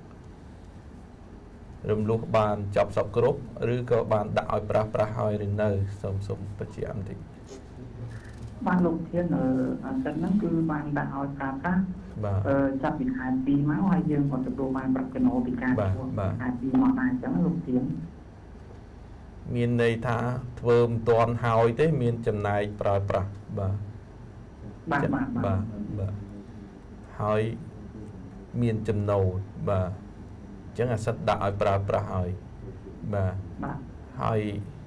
រំលោះបានចប់សពគ្រប់ឬក៏បានដាក់ឲ្យប្រើប្រាស់ហើយឬនៅសូមសូមបញ្ជាក់បន្តិចបានលោកធានអាសិទ្ធហ្នឹងគឺបានដាក់ឲ្យប្រើប្រាស់បាទចាប់ពីខែពីរមកហើយយើងក៏ទទួលបានប្រាក់ចំណូលពីការធ្វើខែពីរមកដែរអញ្ចឹងលោកធានមានន័យថាធ្វើមិនទាន់ហើយទេមានចំណែកប្រើប្រាស់បាទបាទបាទបាទបាទហើយមានចំណូលបាទអញ្ចឹងអាសិទ្ធដាក់ឲ្យប្រើប្រាស់ហើយបាទបាទហើយ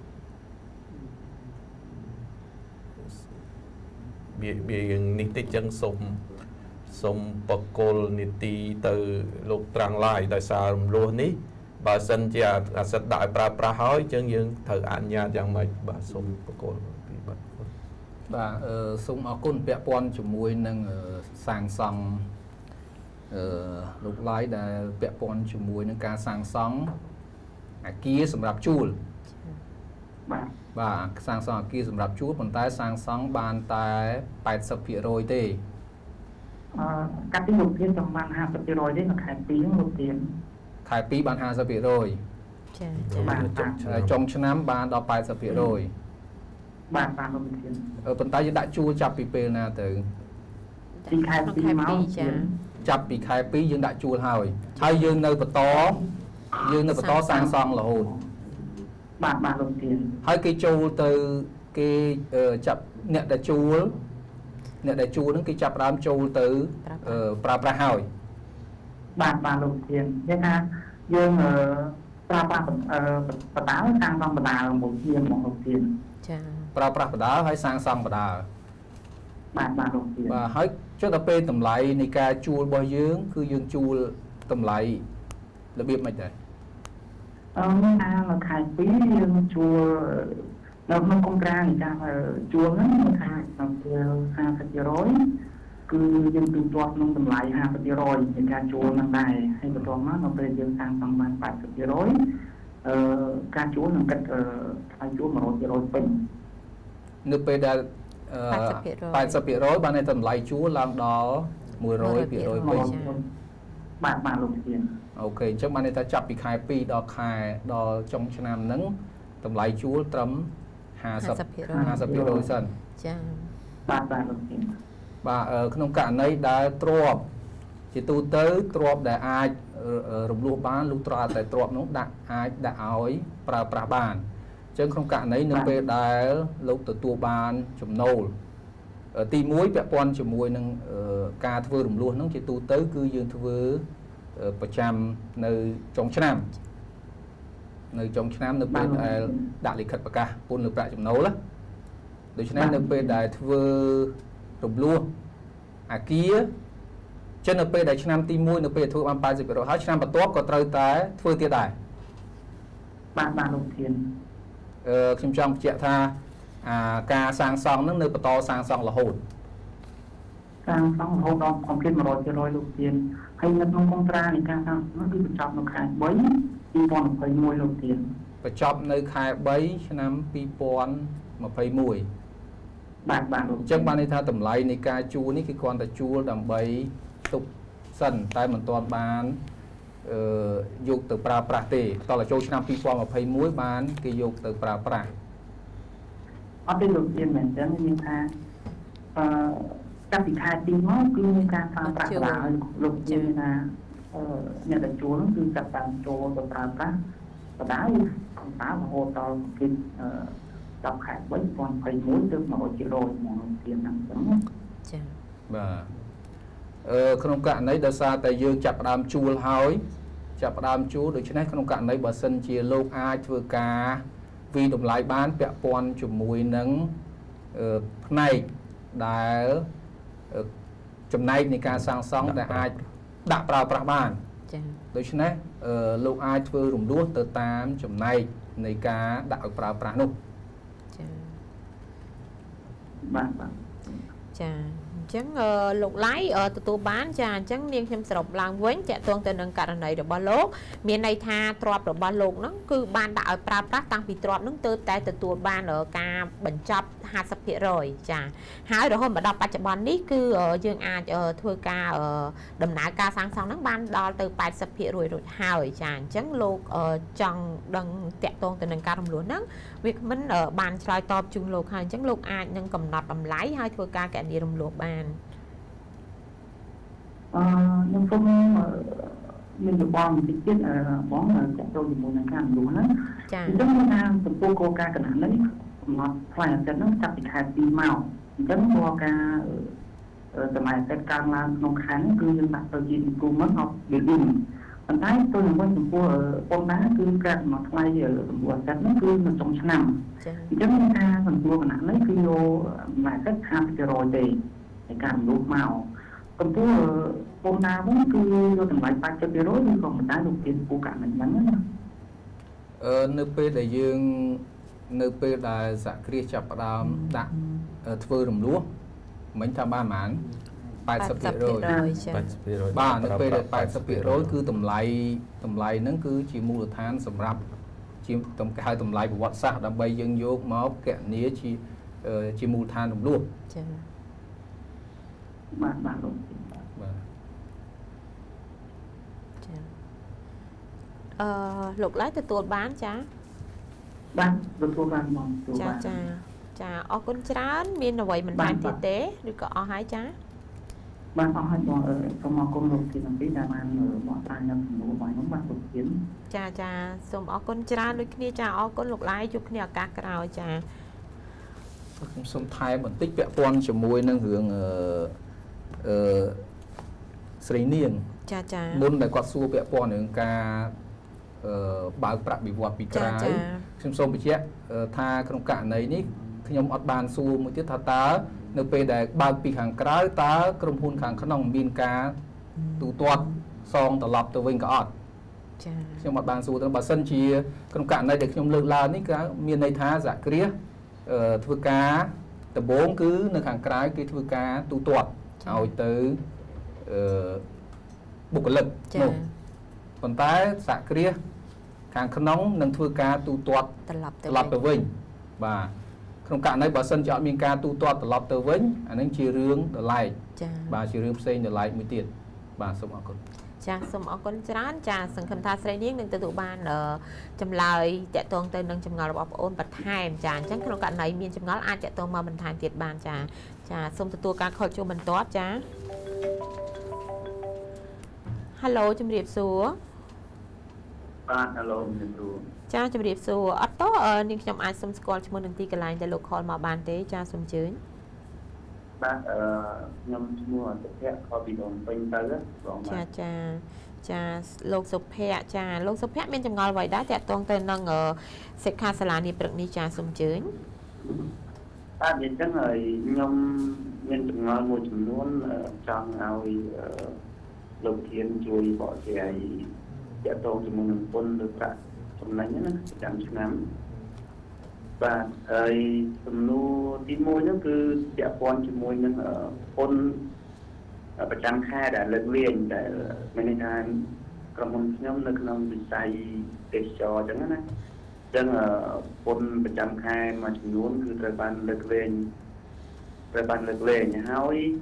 វាវានេះតិចចឹងសូមសូមបកគលនីតិទៅលោកត្រាំងឡាយដោយសាររំលោះនេះបើសិនជាអាសិទ្ធដាក់ឲ្យប្រើប្រាស់ហើយអញ្ចឹងយើងត្រូវអនុញ្ញាតយ៉ាងម៉េចបាទសូមបកគលពីបាទបាទអឺសូមអរគុណពាក់ព័ន្ធជាមួយនឹងសាងសង់អឺលោកឡាយដែលពាក់ព័ន្ធជាមួយនឹងការសាងសង់អាគារសម្រាប់ជួលបាទបាទសាងសង់អាគារសម្រាប់ជួលប៉ុន្តែសាងសង់បានតែ 八十ភាគរយ ទេអឺកាត់ពីលោកធានចំបាន ห้าสิบភាគរយ ទេនៅខែពីរលោកធានខែពីរបាន ห้าสิบភាគរយចាចាចុងឆ្នាំបានដល់ 八十ភាគរយបាទបាទលោកធានអឺប៉ុន្តែយើងដាក់ជួលចាប់ពីពេលណាទៅពីខែពីរមកចាចាប់ពីខែពីរយើងដាក់ជួលហើយហើយយើងនៅបន្តយើងនៅបន្តសាងសង់រហូតបាទបាទលោកធានហើយគេចូលទៅគេចាប់អ្នកដែលជួលអ្នកដែលជួលហ្នឹងគេចាប់ដើមចូលទៅប្រើប្រាស់ហើយបាទបាទលោកធាននិយាយថាយើងប្រើប្រាស់បដាលសាងសង់បដាលមួយជាងមកលោកធានចាប្រើប្រាស់បដាលហើយសាងសង់បដាលបាទបាទលោកធានបាទហើយចុះដល់ពេលតម្លៃនៃការជួលរបស់យើងគឺយើងជួលតម្លៃរបៀបម៉េចដែរអឺអានៅខែពីរយើងជួលនៅក្នុងកុងក្រានចាជួលហ្នឹងនៅខែតាមជា ห้าสิบភាគរយ គឺយើងទូទាត់ក្នុងតម្លៃ ห้าสิบភាគរយ នៃការជួលហ្នឹងដែរហើយបន្ទាប់មកនៅពេលយើងសាងសង់បាន 八十ភាគរយ អឺការជួលនឹងគិតថ្លៃជួល một trămភាគរយ ពេញនៅពេលដែល八十ភាគរយ បានតែតម្លៃជួលឡើងដល់ một trămភាគរយ ពេញបាទបាទលោកធានអូខេអញ្ចឹងបានន័យថាចាប់ពីខែពីរដល់ខែដល់ចុងឆ្នាំហ្នឹងតម្លៃជួលត្រឹម ห้าสิบភាគរយ សិនចាបាទបាទលោកធានបាទក្នុងករណីដែលទ្រព្យជាទូទៅទ្រព្យដែលអាចរំលោះបានលុះត្រាតែទ្រព្យនោះដាក់អាចដាក់ឲ្យប្រើប្រាស់បានអញ្ចឹងក្នុងករណីនៅពេលដែលលោកទទួលបានចំណូលទីមួយពាក់ព័ន្ធជាមួយនឹងការធ្វើរំលោះហ្នឹងជាទូទៅគឺយើងធ្វើប្រចាំនៅចុងឆ្នាំនៅចុងឆ្នាំនៅពេលដែលដាក់លិខិតប្រកាសពន្ធលើប្រាក់ចំណូលណាដូច្នេះនៅពេលដែលធ្វើរំលោះអាគារចឹងនៅពេលដែលឆ្នាំទីមួយនៅពេលធ្វើបាន 八十ភាគរយ ហើយឆ្នាំបន្ទាប់ក៏ត្រូវតែធ្វើទៀតដែរបាទបាទលោកធានអឺខ្ញុំចង់បញ្ជាក់ថាអាការសាងសង់ហ្នឹងនៅបន្តសាងសង់រហូតសាងសង់រហូតដល់ complete một trămភាគរយ លោកធានហើយនៅក្នុងកុងត្រានៃការសាងសង់គឺបញ្ចប់នៅខែបី ពីរពាន់ម្ភៃមួយ លោកធានបញ្ចប់នៅខែបីឆ្នាំពីរពាន់ម្ភៃមួយបាទបាទអញ្ចឹងបានន័យថាតម្លៃនៃការជួលនេះគឺគ្រាន់តែជួលដើម្បីទុកសិនតែមិនទាន់បានអឺយកទៅប្រើប្រាស់ទេតទៅចូលឆ្នាំពីរពាន់ម្ភៃមួយបានគេយកទៅប្រើប្រាស់អត់ទេលោកជាមែនចឹងមានថាអឺចាប់ពីខែទីមកគឺមានការប្រើប្រាស់ដល់លោកជាថាអឺអ្នកដែលជួលនោះគឺចាប់តាមចូលទៅប្រើប្រាស់បដាយកំតារហូតដល់គិតអឺដល់ខែបីពាន់ម្ភៃមួយទៅមួយរយហ្មងទៀតហ្នឹងចឹងចាបាទអឺក្នុងករណីដោយសារតែយើងចាប់ផ្ដើមជួលហើយចាប់ផ្ដើមជួលដូច្នេះក្នុងករណីបើសិនជាលោកអាចធ្វើការវិតម្លៃបានពាក់ព័ន្ធជាមួយនឹងផ្នែកដែលចំណែកនៃការសាងសង់ដែលអាចដាក់ប្រើប្រាស់បានចា៎ដូច្នេះលោកអាចធ្វើរំលោះទៅតាមចំណែកនៃការដាក់ឲ្យប្រើប្រាស់នោះចា៎បាទបាទចា៎អញ្ចឹងលោកឡៃទទួលបានចាអញ្ចឹងនាងខ្ញុំសរុបឡើងវិញតកតងទៅនឹងករណីរបស់លោកមានន័យថាទ្រព្យរបស់លោកហ្នឹងគឺបានដាក់ឲ្យប្រើប្រាស់តាំងពីទ្រព្យហ្នឹងទៅតែទទួលបានការបញ្ចប់ห้าสิบភាគរយចាហើយរហូតមកដល់បច្ចុប្បន្ននេះគឺយើងអាចធ្វើការដំណើរការសាងសង់ហ្នឹងបានដល់ទៅแปดสิบភាគរយរួចហើយចាអញ្ចឹងលោកចង់ដឹងតកតងទៅនឹងការរំលោះហ្នឹងវាមិនបានឆ្លើយតបជូនលោកហើយអញ្ចឹងលោកអាចនឹងកំណត់តម្លៃហើយធ្វើការកណនីរំលោះបានអឺខ្ញុំសូមមានយោបល់បន្តិចទៀតបងចាក់ចូលជាមួយនឹងការរំលោះហ្នឹងចា៎អញ្ចឹងមានថាចំពោះគោលការណ៍កណ្ដាលនេះកំណត់ថ្លៃអតិថិហ្នឹងចាប់ពីខែទីមកអញ្ចឹងព្រោះការតម្លៃអតិថិកើនឡើងក្នុងខែនេះគឺយើងដាក់ទៅជា improvement of building ប៉ុន្តែទៅនឹងវិញចំពោះប៉ុន្តែគឺការកំណត់ថ្លៃចំពោះអតិថិហ្នឹងគឺនៅចុងឆ្នាំអញ្ចឹងមានថាចំពោះគណៈនេះគឺយកតម្លៃអតិថិห้าสิบភាគរយទេในការរំលោះមកចំពោះប៉ុន្តែវិញគឺយកតម្លៃแปดสิบភាគរយគឺក៏មិនដែរលោកទៀតពូកាក់មិនហ្នឹងណាអឺនៅពេលដែលយើងនៅពេលដែលសហគ្រាសចាប់ផ្ដើមដាក់ធ្វើរំលោះមិញថាបានប៉ុន្មានแปดสิบភាគរយแปดสิบភាគរយបាទនៅពេលដែលแปดสิบភាគរយគឺតម្លៃតម្លៃហ្នឹងគឺជាមូលដ្ឋានសម្រាប់ជាតំកៅតម្លៃប្រវត្តិសាស្ត្រដើម្បីយើងយកមកកណនីជាជាមូលដ្ឋានរំលោះចា៎បាទបាទលោកបាទចា៎អឺលោកឡៃទទួលបានចា៎បាទទទួលបានមកទទួលបានចា៎ចា៎អរគុណច្រើនមានអ្វីបន្ថែមទៀតទេឬក៏អស់ហើយចា៎បាទអស់ហើយបងសូមអរគុណលោកទីទាំងពីរដែលបានបកស្រាយនៅសំណួររបស់ខ្ញុំបាទលោកទៀតចាចាសូមអរគុណច្រើនដូចគ្នាចាអរគុណលោកឡៃជួបគ្នាឱកាសក្រោយចាខ្ញុំសូមថែមបន្តិចពាក់ព័ន្ធជាមួយនឹងរឿងអឺអឺស្រីនាងចាចាមុនដែលគាត់សួរពាក់ព័ន្ធនឹងការអឺបើកប្រាក់បៀវត្សពីក្រៅខ្ញុំសូមបញ្ជាក់ថាក្នុងករណីនេះខ្ញុំអត់បានសួរមួយទៀតថាតើនៅពេលដែលបើកពីខាងក្រៅតើក្រុមហ៊ុនខាងក្នុងមានការទូទាត់សងត្រឡប់ទៅវិញក៏អត់ចាខ្ញុំអត់បានសួរទៅបើសិនជាក្នុងករណីដែលខ្ញុំលើកឡើងនេះគឺមានន័យថាសហគ្រាសធ្វើការដំបូងគឺនៅខាងក្រៅគេធ្វើការទូទាត់ឲ្យទៅអឺបុគ្គលិកនោះប៉ុន្តែសហគ្រាសខាងក្នុងនឹងធ្វើការទូទាត់ត្រឡប់ទៅត្រឡប់ទៅវិញបាទក្នុងករណីបើសិនជាអត់មានការទូទាត់ត្រឡប់ទៅវិញអានឹងជារឿងដលែកចា៎បាទជារឿងផ្សេងដលែកមួយទៀតបាទសូមអរគុណចាសូមអរគុណច្រើនចាសង្ឃឹមថាស្រីនាងនឹងទទួលបានចម្លើយតាក់ទងទៅនឹងចម្ងល់របស់បងអូនបន្ថែមចាអញ្ចឹងក្នុងករណីមានចម្ងល់អាចតាក់ទងមកបន្ថែមទៀតបានចាចាសូមទទួលការខលជួបបន្ទាប់ចាហៅឡូជំរាបសួរបាទហៅឡូជំរាបសួរចាជំរាបសួរអត់តោះនាងខ្ញុំអាចសុំស្គាល់ឈ្មោះនឹងទីកន្លែងដែលលោកខលមកបានទេចាសូមអញ្ជើញបាទអឺខ្ញុំឈ្មោះសុភ័ក្រខលពីដងពេញទៅបងចាចាចាលោកសុភ័ក្រចាលោកសុភ័ក្រមានចម្ងល់អ្វីដែរតាក់ទងទៅនឹងសិក្ខាសាលានេះព្រឹកនេះចាសូមអញ្ជើញបាទអញ្ចឹងហើយខ្ញុំមានចម្ងល់មួយចំនួនចង់ឲ្យលោកធានជួយបកស្រាយតាក់ទងជាមួយនឹងពន្ធឬប្រាក់ចំណេញណាចាំឆ្នាំបាទហើយសំណួរទីមួយនោះគឺពាក់ព័ន្ធជាមួយនឹងពន្ធប្រចាំខែដែលលើកលែងដែលមានន័យថាក្រុមហ៊ុនខ្ញុំនៅក្នុងវិស័យទេសចរអញ្ចឹងណាអញ្ចឹងពន្ធប្រចាំខែមួយចំនួនគឺត្រូវបានលើកលែង về bàn lực lên nhà hỏi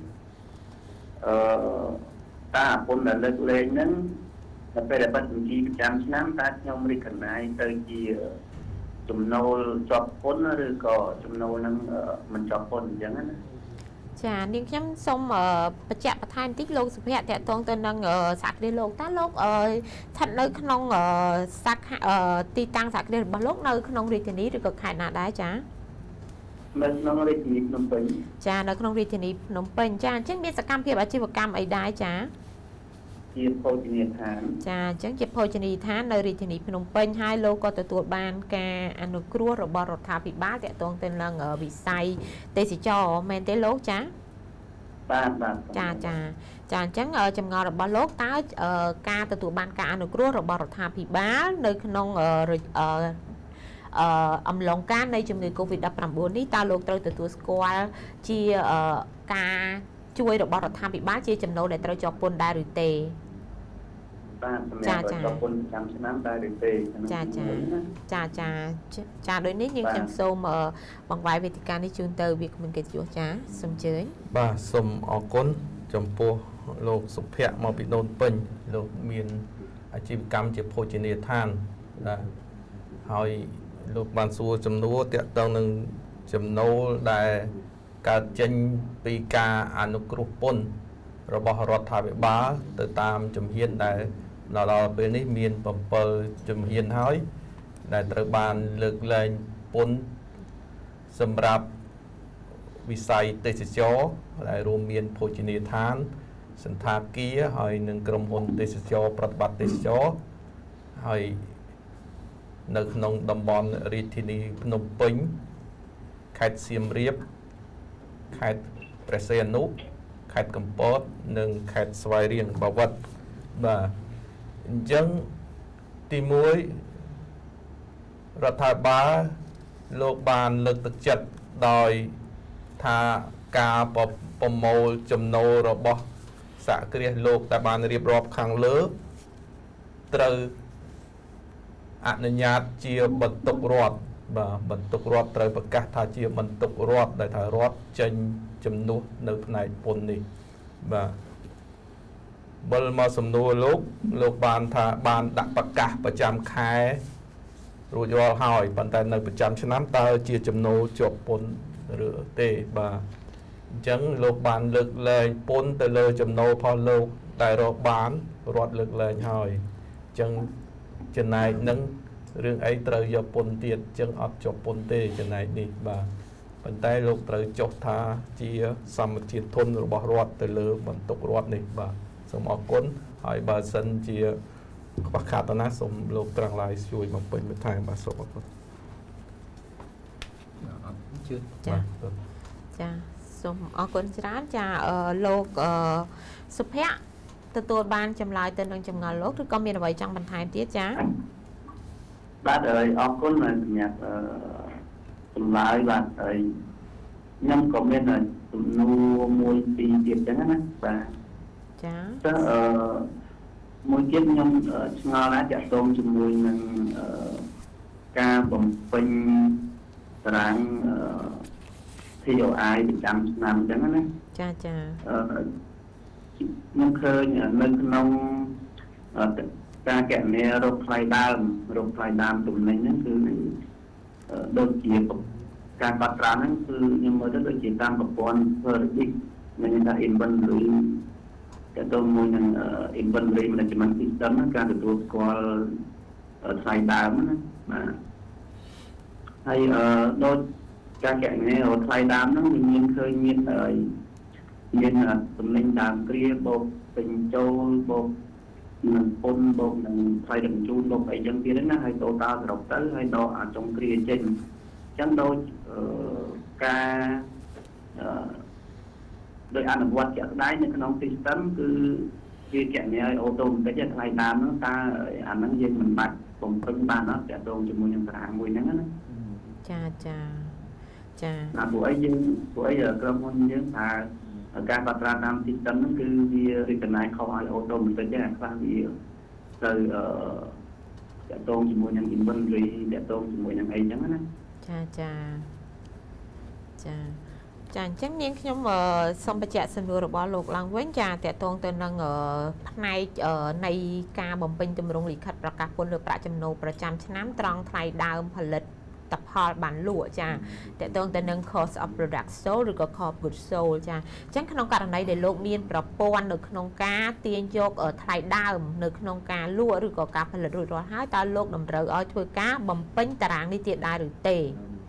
ta pun là lực lên nâng là về là bắt chi trăm năm ta trong đi cần này tới chi chùm nâu chọc pun rồi có chùm nâu nâng mình chọc pun chẳng hạn ចា នាងខ្ញុំសូមបញ្ជាក់បន្ថែមតិចលោកសុភ័ក្រតកតងទៅនឹងសាក្រាលោកតើលោកស្ថិតនៅក្នុងសាខទីតាំងសាក្រារបស់លោកនៅក្នុងរាជធានីឬក៏ខេត្តណាដែរចានៅក្នុងរាជធានីភ្នំពេញ ចានៅក្នុងរាជធានីភ្នំពេញចាអញ្ចឹងមានសកម្មភាពអាជីវកម្មអីដែរចាជាភោជនីយដ្ឋានចាអញ្ចឹងជាភោជនីយដ្ឋាននៅរាជធានីភ្នំពេញហើយលោកក៏ទទួលបានការអនុគ្រោះរបស់រដ្ឋាភិបាលតកតងទៅនឹងវិស័យទេសចរមែនទេលោកចាបាទបាទចាចាចាអញ្ចឹងចម្ងល់របស់លោកតើការទទួលបានការអនុគ្រោះរបស់រដ្ឋាភិបាលនៅក្នុងអំឡុងការនៃជំងឺ Covid ដប់ប្រាំបួន នេះតើលោកត្រូវទទួលស្គាល់ជាការជួយរបស់រដ្ឋាភិបាលជាចំណូលដែលត្រូវជាប់ពន្ធដែរឬទេបាទសម្រាប់ជាប់ពន្ធប្រចាំឆ្នាំដែរឬទេចាចាចាចាចាដូចនេះយើងខ្ញុំសូមបង្វែរវេទិកានេះជូនទៅវាគ្មិនកិត្តិយសចាសូមអញ្ជើញបាទសូមអរគុណចំពោះលោកសុភ័ក្រមកពីដូនពេញលោកមានអាជីវកម្មជាភោជនីយដ្ឋានបាទហើយលោកបានសួរចំនួនតាក់ទងនឹងចំណូលដែលកើតចេញពីការអនុគ្រោះពន្ធរបស់រដ្ឋាភិបាលទៅតាមជំហានដែលដល់ពេលនេះមានbảyជំហានហើយដែលត្រូវបានលើកលែងពន្ធសម្រាប់វិស័យទេសចរដែលរួមមានភោជនីយដ្ឋានសន្តាគារហើយនិងក្រុមហ៊ុនទេសចរប្រតិបត្តិទេសចរហើយនៅក្នុងតំបន់រាជធានីភ្នំពេញខេត្តសៀមរាបខេត្តព្រះសីហនុខេត្តកំពតនិងខេត្តស្វាយរៀងបាវិតបាទអញ្ចឹងទីមួយរដ្ឋាភិបាលលោកបានលើកទឹកចិត្តដោយថាការប្រមូលចំណូលរបស់សហគ្រាសលោកដែលបានរៀបរាប់ខាងលើត្រូវអនុញ្ញាតជាបន្ទុករដ្ឋបាទបន្ទុករដ្ឋត្រូវប្រកាសថាជាបន្ទុករដ្ឋដែលថារដ្ឋចេញជំនួសនៅផ្នែកពន្ធនេះបាទបលមកសំណួរលោកលោកបានថាបានដាក់ប្រកាសប្រចាំខែរួចរាល់ហើយប៉ុន្តែនៅប្រចាំឆ្នាំតើជាចំណូលជាប់ពន្ធឬទេបាទអញ្ចឹងលោកបានលើកលែងពន្ធទៅលើចំណូលផលលោកដែលរកបានរដ្ឋលើកលែងហើយអញ្ចឹងចំណែកនឹងរឿងអីត្រូវយកពន្ធទៀតអញ្ចឹងអត់ជាប់ពន្ធទេចំណែកនេះបាទប៉ុន្តែលោកត្រូវចុះថាជាសម្បត្តិធនរបស់រដ្ឋទៅលើបន្ទុករដ្ឋនេះបាទសូមអរគុណហើយបើសិនជាខ្វះខាតណាសូមលោកត្រង់ឡាយជួយបំពេញបន្ថែមបាទសូមអរគុណជឿចាចាសូមអរគុណច្រើនចាលោកសុភ័ក្រទទួលបានចម្លើយទៅនឹងចម្ងល់លោកឬក៏មានអ្វីចង់បន្ថែមទៀតចាបាទអរគុណសម្រាប់ចម្លើយបាទហើយខ្ញុំក៏មានសំណួរមួយពីរទៀតចឹងណាបាទចាតើអឺមួយទៀតខ្ញុំឆ្ងល់ណាស់តាក់ទងជាមួយនឹងការបំពេញតារាង ที โอ ไอ ប្រចាំឆ្នាំចឹងណាចាចាអឺខ្ញុំឃើញនៅក្នុងការកណនីរោគថ្លៃដើមរោគថ្លៃដើមទំនិញហ្នឹងគឺដូចជាការកត់ត្រាហ្នឹងគឺខ្ញុំមើលទៅដូចជាតាមប្រព័ន្ធ Verdict មានថា inventory តែទៅមួយនឹង inventory management system ហ្នឹងការទទួលស្គាល់ថ្លៃដើមណាបាទហើយអឺដូចការកណនីរោគថ្លៃដើមហ្នឹងវាមានឃើញមានមានទំនិញដើមគ្រាបូកពេញចូលបូកនឹងពន្ធបូកនឹងថ្លៃដឹកជញ្ជូនបូកអីចឹងទៀតណាហើយតូតាល់សរុបទៅហើយដកអាចុងគ្រាចេញអញ្ចឹងដូចការដោយអនុវត្តជាក់ស្ដែងនៅក្នុង system គឺវាកណនីឲ្យអូតូម៉ាទិកថ្លៃដើមហ្នឹងតើអាហ្នឹងយើងមិនបាច់បំពេញបានអត់តាក់ទងជាមួយនឹងតារាងមួយហ្នឹងណាចាចាចាណាពួកអីយើងពួកអីក្រុមហ៊ុនយើងថាការកត់ត្រាតាម system ហ្នឹងគឺវារីកណាយខុសឲ្យអូតូម៉ាទិកដែរខ្លះវាទៅតាក់ទងជាមួយនឹង inventory តាក់ទងជាមួយនឹងអីចឹងណាចាចាចាចាអញ្ចឹងនាងខ្ញុំសូមបញ្ជាក់សំណួររបស់លោកឡើងវិញចាតកតងទៅនឹងផ្នែកនៃការបំពេញទម្រង់លិខិតប្រកាសពន្ធលើប្រាក់ចំណូលប្រចាំឆ្នាំត្រង់ថ្លៃដើមផលិតផលបានលក់ចាតកតងទៅនឹង cost of product sold ឬក៏ cost of goods sold ចាអញ្ចឹងក្នុងករណីដែលលោកមានប្រព័ន្ធនៅក្នុងការទាញយកថ្លៃដើមនៅក្នុងការលក់ឬក៏ការផលិតរួចរាល់ហើយតើលោកតម្រូវឲ្យធ្វើការបំពេញតារាងនេះទៀតដែរឬទេ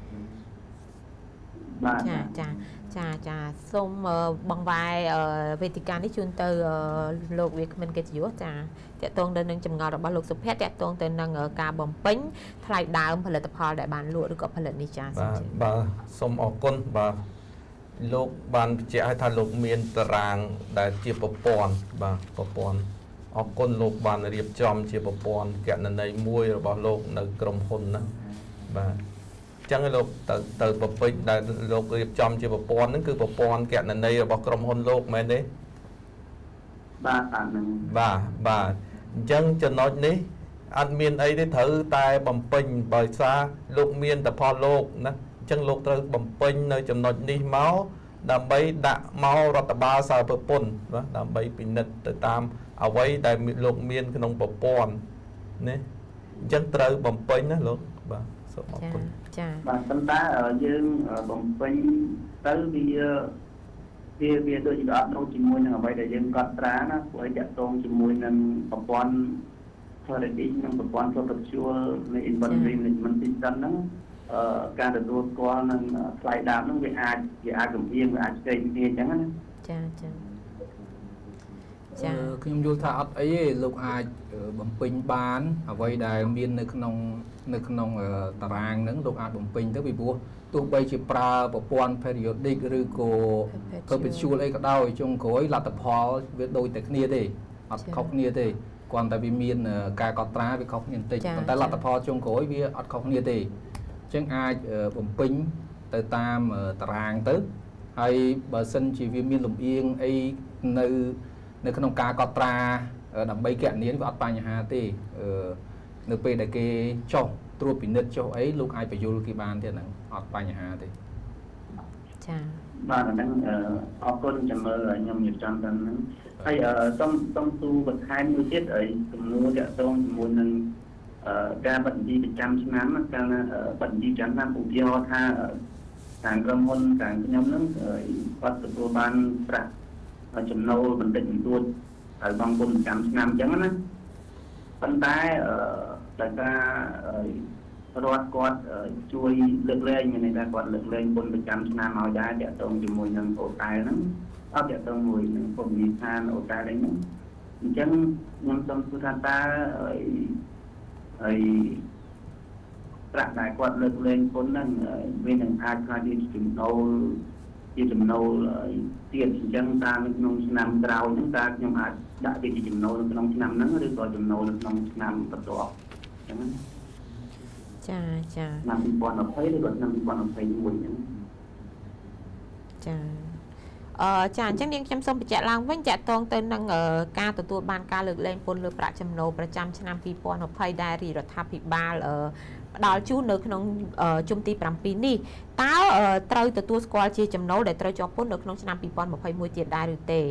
ចាចាចាចាសូមបងវាយវេទិកានេះជូនទៅលោកវាគ្មិនកិត្តិយសចាតកតងទៅនឹងចម្ងល់របស់លោកសុភ័ក្រតកតងទៅនឹងការបំពេញថ្លៃដើមផលិតផលដែលបានលក់ឬក៏ផលិតនេះចាបាទបាទសូមអរគុណបាទលោកបានបញ្ជាក់ឲ្យថាលោកមានតារាងដែលជាប្រព័ន្ធបាទប្រព័ន្ធអរគុណលោកបានរៀបចំជាប្រព័ន្ធគណនេយ្យមួយរបស់លោកនៅក្រុមហ៊ុនណាបាទចឹងលោកទៅទៅប្រពេចដែលលោករៀបចំជាប្រព័ន្ធហ្នឹងគឺប្រព័ន្ធគណនេយ្យរបស់ក្រុមហ៊ុនលោកមែនទេបាទតាមហ្នឹងបាទបាទអញ្ចឹងចំណុចនេះអត់មានអីទេត្រូវតែបំពេញបើសារលោកមានតែផលលោកណាអញ្ចឹងលោកត្រូវបំពេញនៅចំណុចនេះមកដើម្បីដាក់មករដ្ឋបាលសារពើពន្ធណាដើម្បីពិនិត្យទៅតាមអ្វីដែលលោកមានក្នុងប្រព័ន្ធណាអញ្ចឹងត្រូវបំពេញណាលោកបាទសូមអរគុណចាបាទប៉ុន្តែយើងបំពេញទៅវាវាវាដូចជាអត់ដូចជាមួយនឹងអ្វីដែលយើងកត់ត្រាណាព្រោះឲ្យតាក់ទងជាមួយនឹងប្រព័ន្ធ Strategy និងប្រព័ន្ធ Control នៃ Inventory Management System ហ្នឹងអឺការទទួលស្គាល់នឹងថ្លៃដើមហ្នឹងវាអាចវាអាចកំភាងវាអាចផ្សេងគ្នាអញ្ចឹងណាចាចាចាខ្ញុំយល់ថាអត់អីទេលោកអាចបំពេញបានអ្វីដែលមាននៅក្នុងនៅក្នុងតារាងហ្នឹងលោកអាចបំពេញទៅពីព្រោះទោះបីជាប្រើប្រព័ន្ធ periodic ឬក៏ perpetual អីក៏ដោយចុងក្រោយលទ្ធផលវាដូចតែគ្នាទេអត់ខុសគ្នាទេគ្រាន់តែវាមានការកត់ត្រាវាខុសគ្នាបន្តិចប៉ុន្តែលទ្ធផលចុងក្រោយវាអត់ខុសគ្នាទេអញ្ចឹងអាចបំពេញទៅតាមតារាងទៅហើយបើសិនជាវាមានលំអៀងអីនៅនៅក្នុងការកត់ត្រាដើម្បីគណនាវាអត់បញ្ហាទេនៅពេលដែលគេចុះត្រួតពិនិត្យចុះអីលោកអាចបញ្យល់គេបានទៀតហ្នឹងអត់បញ្ហាទេចាបាទអាហ្នឹងអរគុណចាំមើលខ្ញុំនិយាយចំទៅហ្នឹងហើយសូមសូមទូបន្ថែមមួយទៀតអីចំនួនតាក់ទងជាមួយនឹងការបិទបញ្ជីប្រចាំឆ្នាំកាលណាបិទបញ្ជីប្រចាំឆ្នាំឧទាហរណ៍ថាខាងក្រុមហ៊ុនខាងខ្ញុំហ្នឹងគាត់ទទួលបានប្រាក់ចំណូលបន្តិចបន្តួចហើយបង់ពន្ធប្រចាំឆ្នាំអញ្ចឹងណាប៉ុន្តែដោយសាររដ្ឋគាត់ជួយលើកលែងមានន័យថាគាត់លើកលែងពន្ធប្រចាំឆ្នាំឲ្យដែរតាក់ទងជាមួយនឹងអូតែលហ្នឹងអត់តាក់ទងជាមួយនឹងភូមិឋានអូតែលហ្នឹងអញ្ចឹងខ្ញុំសូមសួរថាតើហើយប្រាក់ដែលគាត់លើកលែងពន្ធហ្នឹងវានឹងអាចខ្លះជាចំណូលជាចំណូលទៀតអញ្ចឹងតាមនៅក្នុងឆ្នាំក្រោយហ្នឹងតើខ្ញុំអាចដាក់វាជាចំណូលនៅក្នុងឆ្នាំហ្នឹងឬក៏ចំណូលនៅក្នុងឆ្នាំបន្ទាប់អញ្ចឹងចាចាឆ្នាំពីរពាន់ยี่สิบឬក៏ឆ្នាំពីរពាន់ยี่สิบเอ็ดអញ្ចឹងចាអឺចាអញ្ចឹងនាងខ្ញុំសូមបញ្ជាក់ឡើងវិញតាក់ទងទៅនឹងការទទួលបានការលើកលែងពន្ធលើប្រាក់ចំណូលប្រចាំឆ្នាំពីរពាន់ยี่สิบដែលរដ្ឋាភិបាលផ្ដល់ជូននៅក្នុងជុំទីប្រាំពីរនេះតើត្រូវទទួលស្គាល់ជាចំណូលដែលត្រូវជាប់ពន្ធនៅក្នុងឆ្នាំពីរពាន់ยี่สิบเอ็ดទៀតដែរឬទេ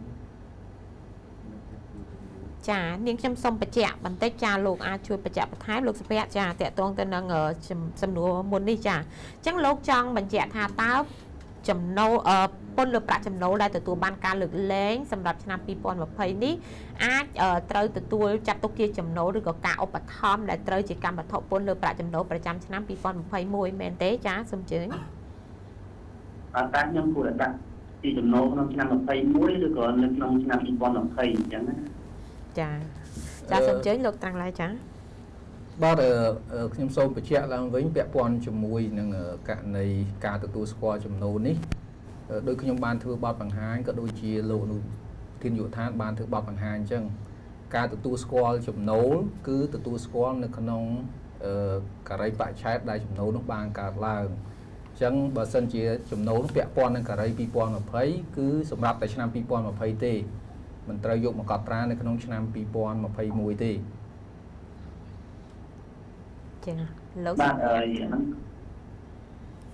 ចានាងខ្ញុំសូមបញ្ជាក់បន្តិចចាលោកអាចជួយបញ្ជាក់បន្ថែមលោកសុភ័ក្រចាតកតងទៅនឹងសំណួរមុននេះចាអញ្ចឹងលោកចង់បញ្ជាក់ថាតើចំណូលពន្ធលើប្រាក់ចំណូលដែលទទួលបានការលើកលែងសម្រាប់ឆ្នាំពីរពាន់ยี่สิบនេះអាចត្រូវទទួលចាត់ទុកជាចំណូលឬក៏ការឧបត្ថម្ភដែលត្រូវជាកម្មវត្ថុពន្ធលើប្រាក់ចំណូលប្រចាំឆ្នាំពីរពាន់ยี่สิบเอ็ดមែនទេចាសូមជឿញអត់តែខ្ញុំគួរដាក់ជាចំណូលក្នុងឆ្នាំยี่สิบเอ็ดឬក៏នៅក្នុងឆ្នាំពីរពាន់ยี่สิบអញ្ចឹងណាចាចាសូមជើញលោកត្រាំងឡាយចាបាទខ្ញុំសូមបញ្ជាក់ឡើងវិញពាក់ព័ន្ធជាមួយនឹងករណីការទទួលស្គាល់ចំណូលនេះដោយខ្ញុំបានធ្វើបទបង្ហាញក៏ដូចជាលោកនោះធានយុឋានបានធ្វើបទបង្ហាញអញ្ចឹងការទទួលស្គាល់ចំណូលគឺទទួលស្គាល់នៅក្នុងការីបច្ឆេទដែលចំណូលនោះបានកើតឡើងអញ្ចឹងបើសិនជាចំណូលពាក់ព័ន្ធនឹងការីពីរពាន់ยี่สิบគឺសម្រាប់តែឆ្នាំពីរពាន់ยี่สิบទេមិនត្រូវយកមកកត់ត្រានៅក្នុងឆ្នាំពីរពាន់ยี่สิบเอ็ดទេចាលោកបាទអឺ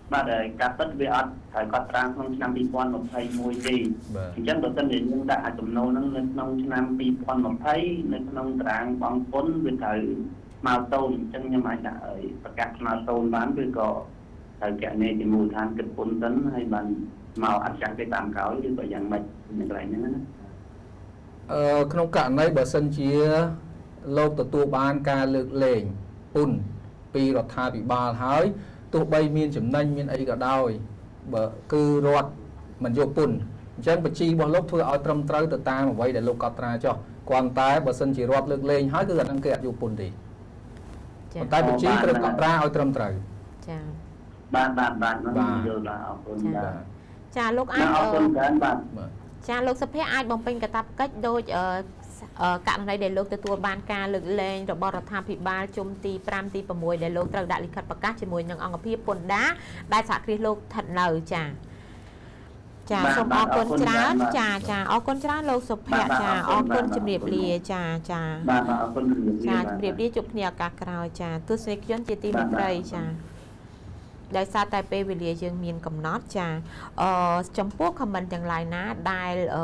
បាទការពិតវាអត់ត្រូវកត់ត្រាក្នុងឆ្នាំពីរពាន់ម្ភៃមួយទេអញ្ចឹងបើសិនជាយើងដាក់អាចចំណូលហ្នឹងនៅក្នុងឆ្នាំពីរពាន់ម្ភៃនៅក្នុងតារាងបង់ពន្ធវាត្រូវមកតូនអញ្ចឹងខ្ញុំអាចដាក់ប្រកាសមកតូនបានឬក៏ត្រូវកណេជាមូលដ្ឋានគិតពន្ធសិនហើយបានមកអត់ចាស់ទេតាមក្រោយឬក៏យ៉ាងម៉េចនៅកន្លែងហ្នឹងណាអឺក្នុងករណីបើសិនជាលោកទទួលបានការលើកលែងពន្ធពីរដ្ឋាភិបាលហើយទោះបីមានចំណេញមានអីក៏ដោយបើគឺរដ្ឋមិនយកពន្ធអញ្ចឹងបញ្ជីរបស់លោកធ្វើឲ្យត្រឹមត្រូវទៅតាមអ្វីដែលលោកកត់ត្រាចុះគ្រាន់តែបើសិនជារដ្ឋលើកលែងហើយគឺអានឹងគេអត់យកពន្ធទេប៉ុន្តែបញ្ជីត្រូវកត់ត្រាឲ្យត្រឹមត្រូវចាបាទបាទបាទយល់បាទអរគុណបាទចាលោកអាចអរគុណច្រើនបាទចាលោកសុភ័ក្រអាចបំពេញកាតព្វកិច្ចដោយករណីដែលលោកទទួលបានការលើកលែងរបស់រដ្ឋាភិបាលជុំទី5ទី6ដែលលោកត្រូវដាក់លិខិតប្រកាសជាមួយនឹងអង្គភាពពន្ធដារដែលសហគ្រាសលោកស្ថិតនៅចាចាសូមអរគុណច្រើនចាចាអរគុណច្រើនលោកសុភ័ក្រចាអរគុណជំរាបលាចាចាបាទអរគុណជំរាបលាចាជំរាបលាជួបគ្នាឱកាសក្រោយចាទស្សនិកជនជាទីមេត្រីចាដោយសារតែពេលវេលាយើងមានកំណត់ចាអឺចំពោះ comment ទាំងឡាយណាដែលអឺ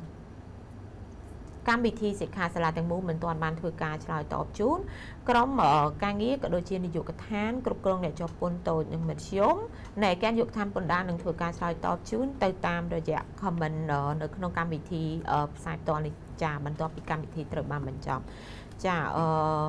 កម្មវិធីសិក្ខាសាលាទាំងមូលមិនទាន់បានធ្វើការឆ្លើយតបជូនក្រុមការងារក៏ដូចជានាយកដ្ឋានគ្រប់គ្រងអ្នកជាប់ពន្ធតូចនិងមធ្យមនៃការយកឋានពន្ធដារនឹងធ្វើការឆ្លើយតបជូនទៅតាមរយៈ comment នៅក្នុងកម្មវិធីផ្សាយផ្ទាល់នេះចាបន្ទាប់ពីកម្មវិធីត្រូវបានបញ្ចប់ចាអឺ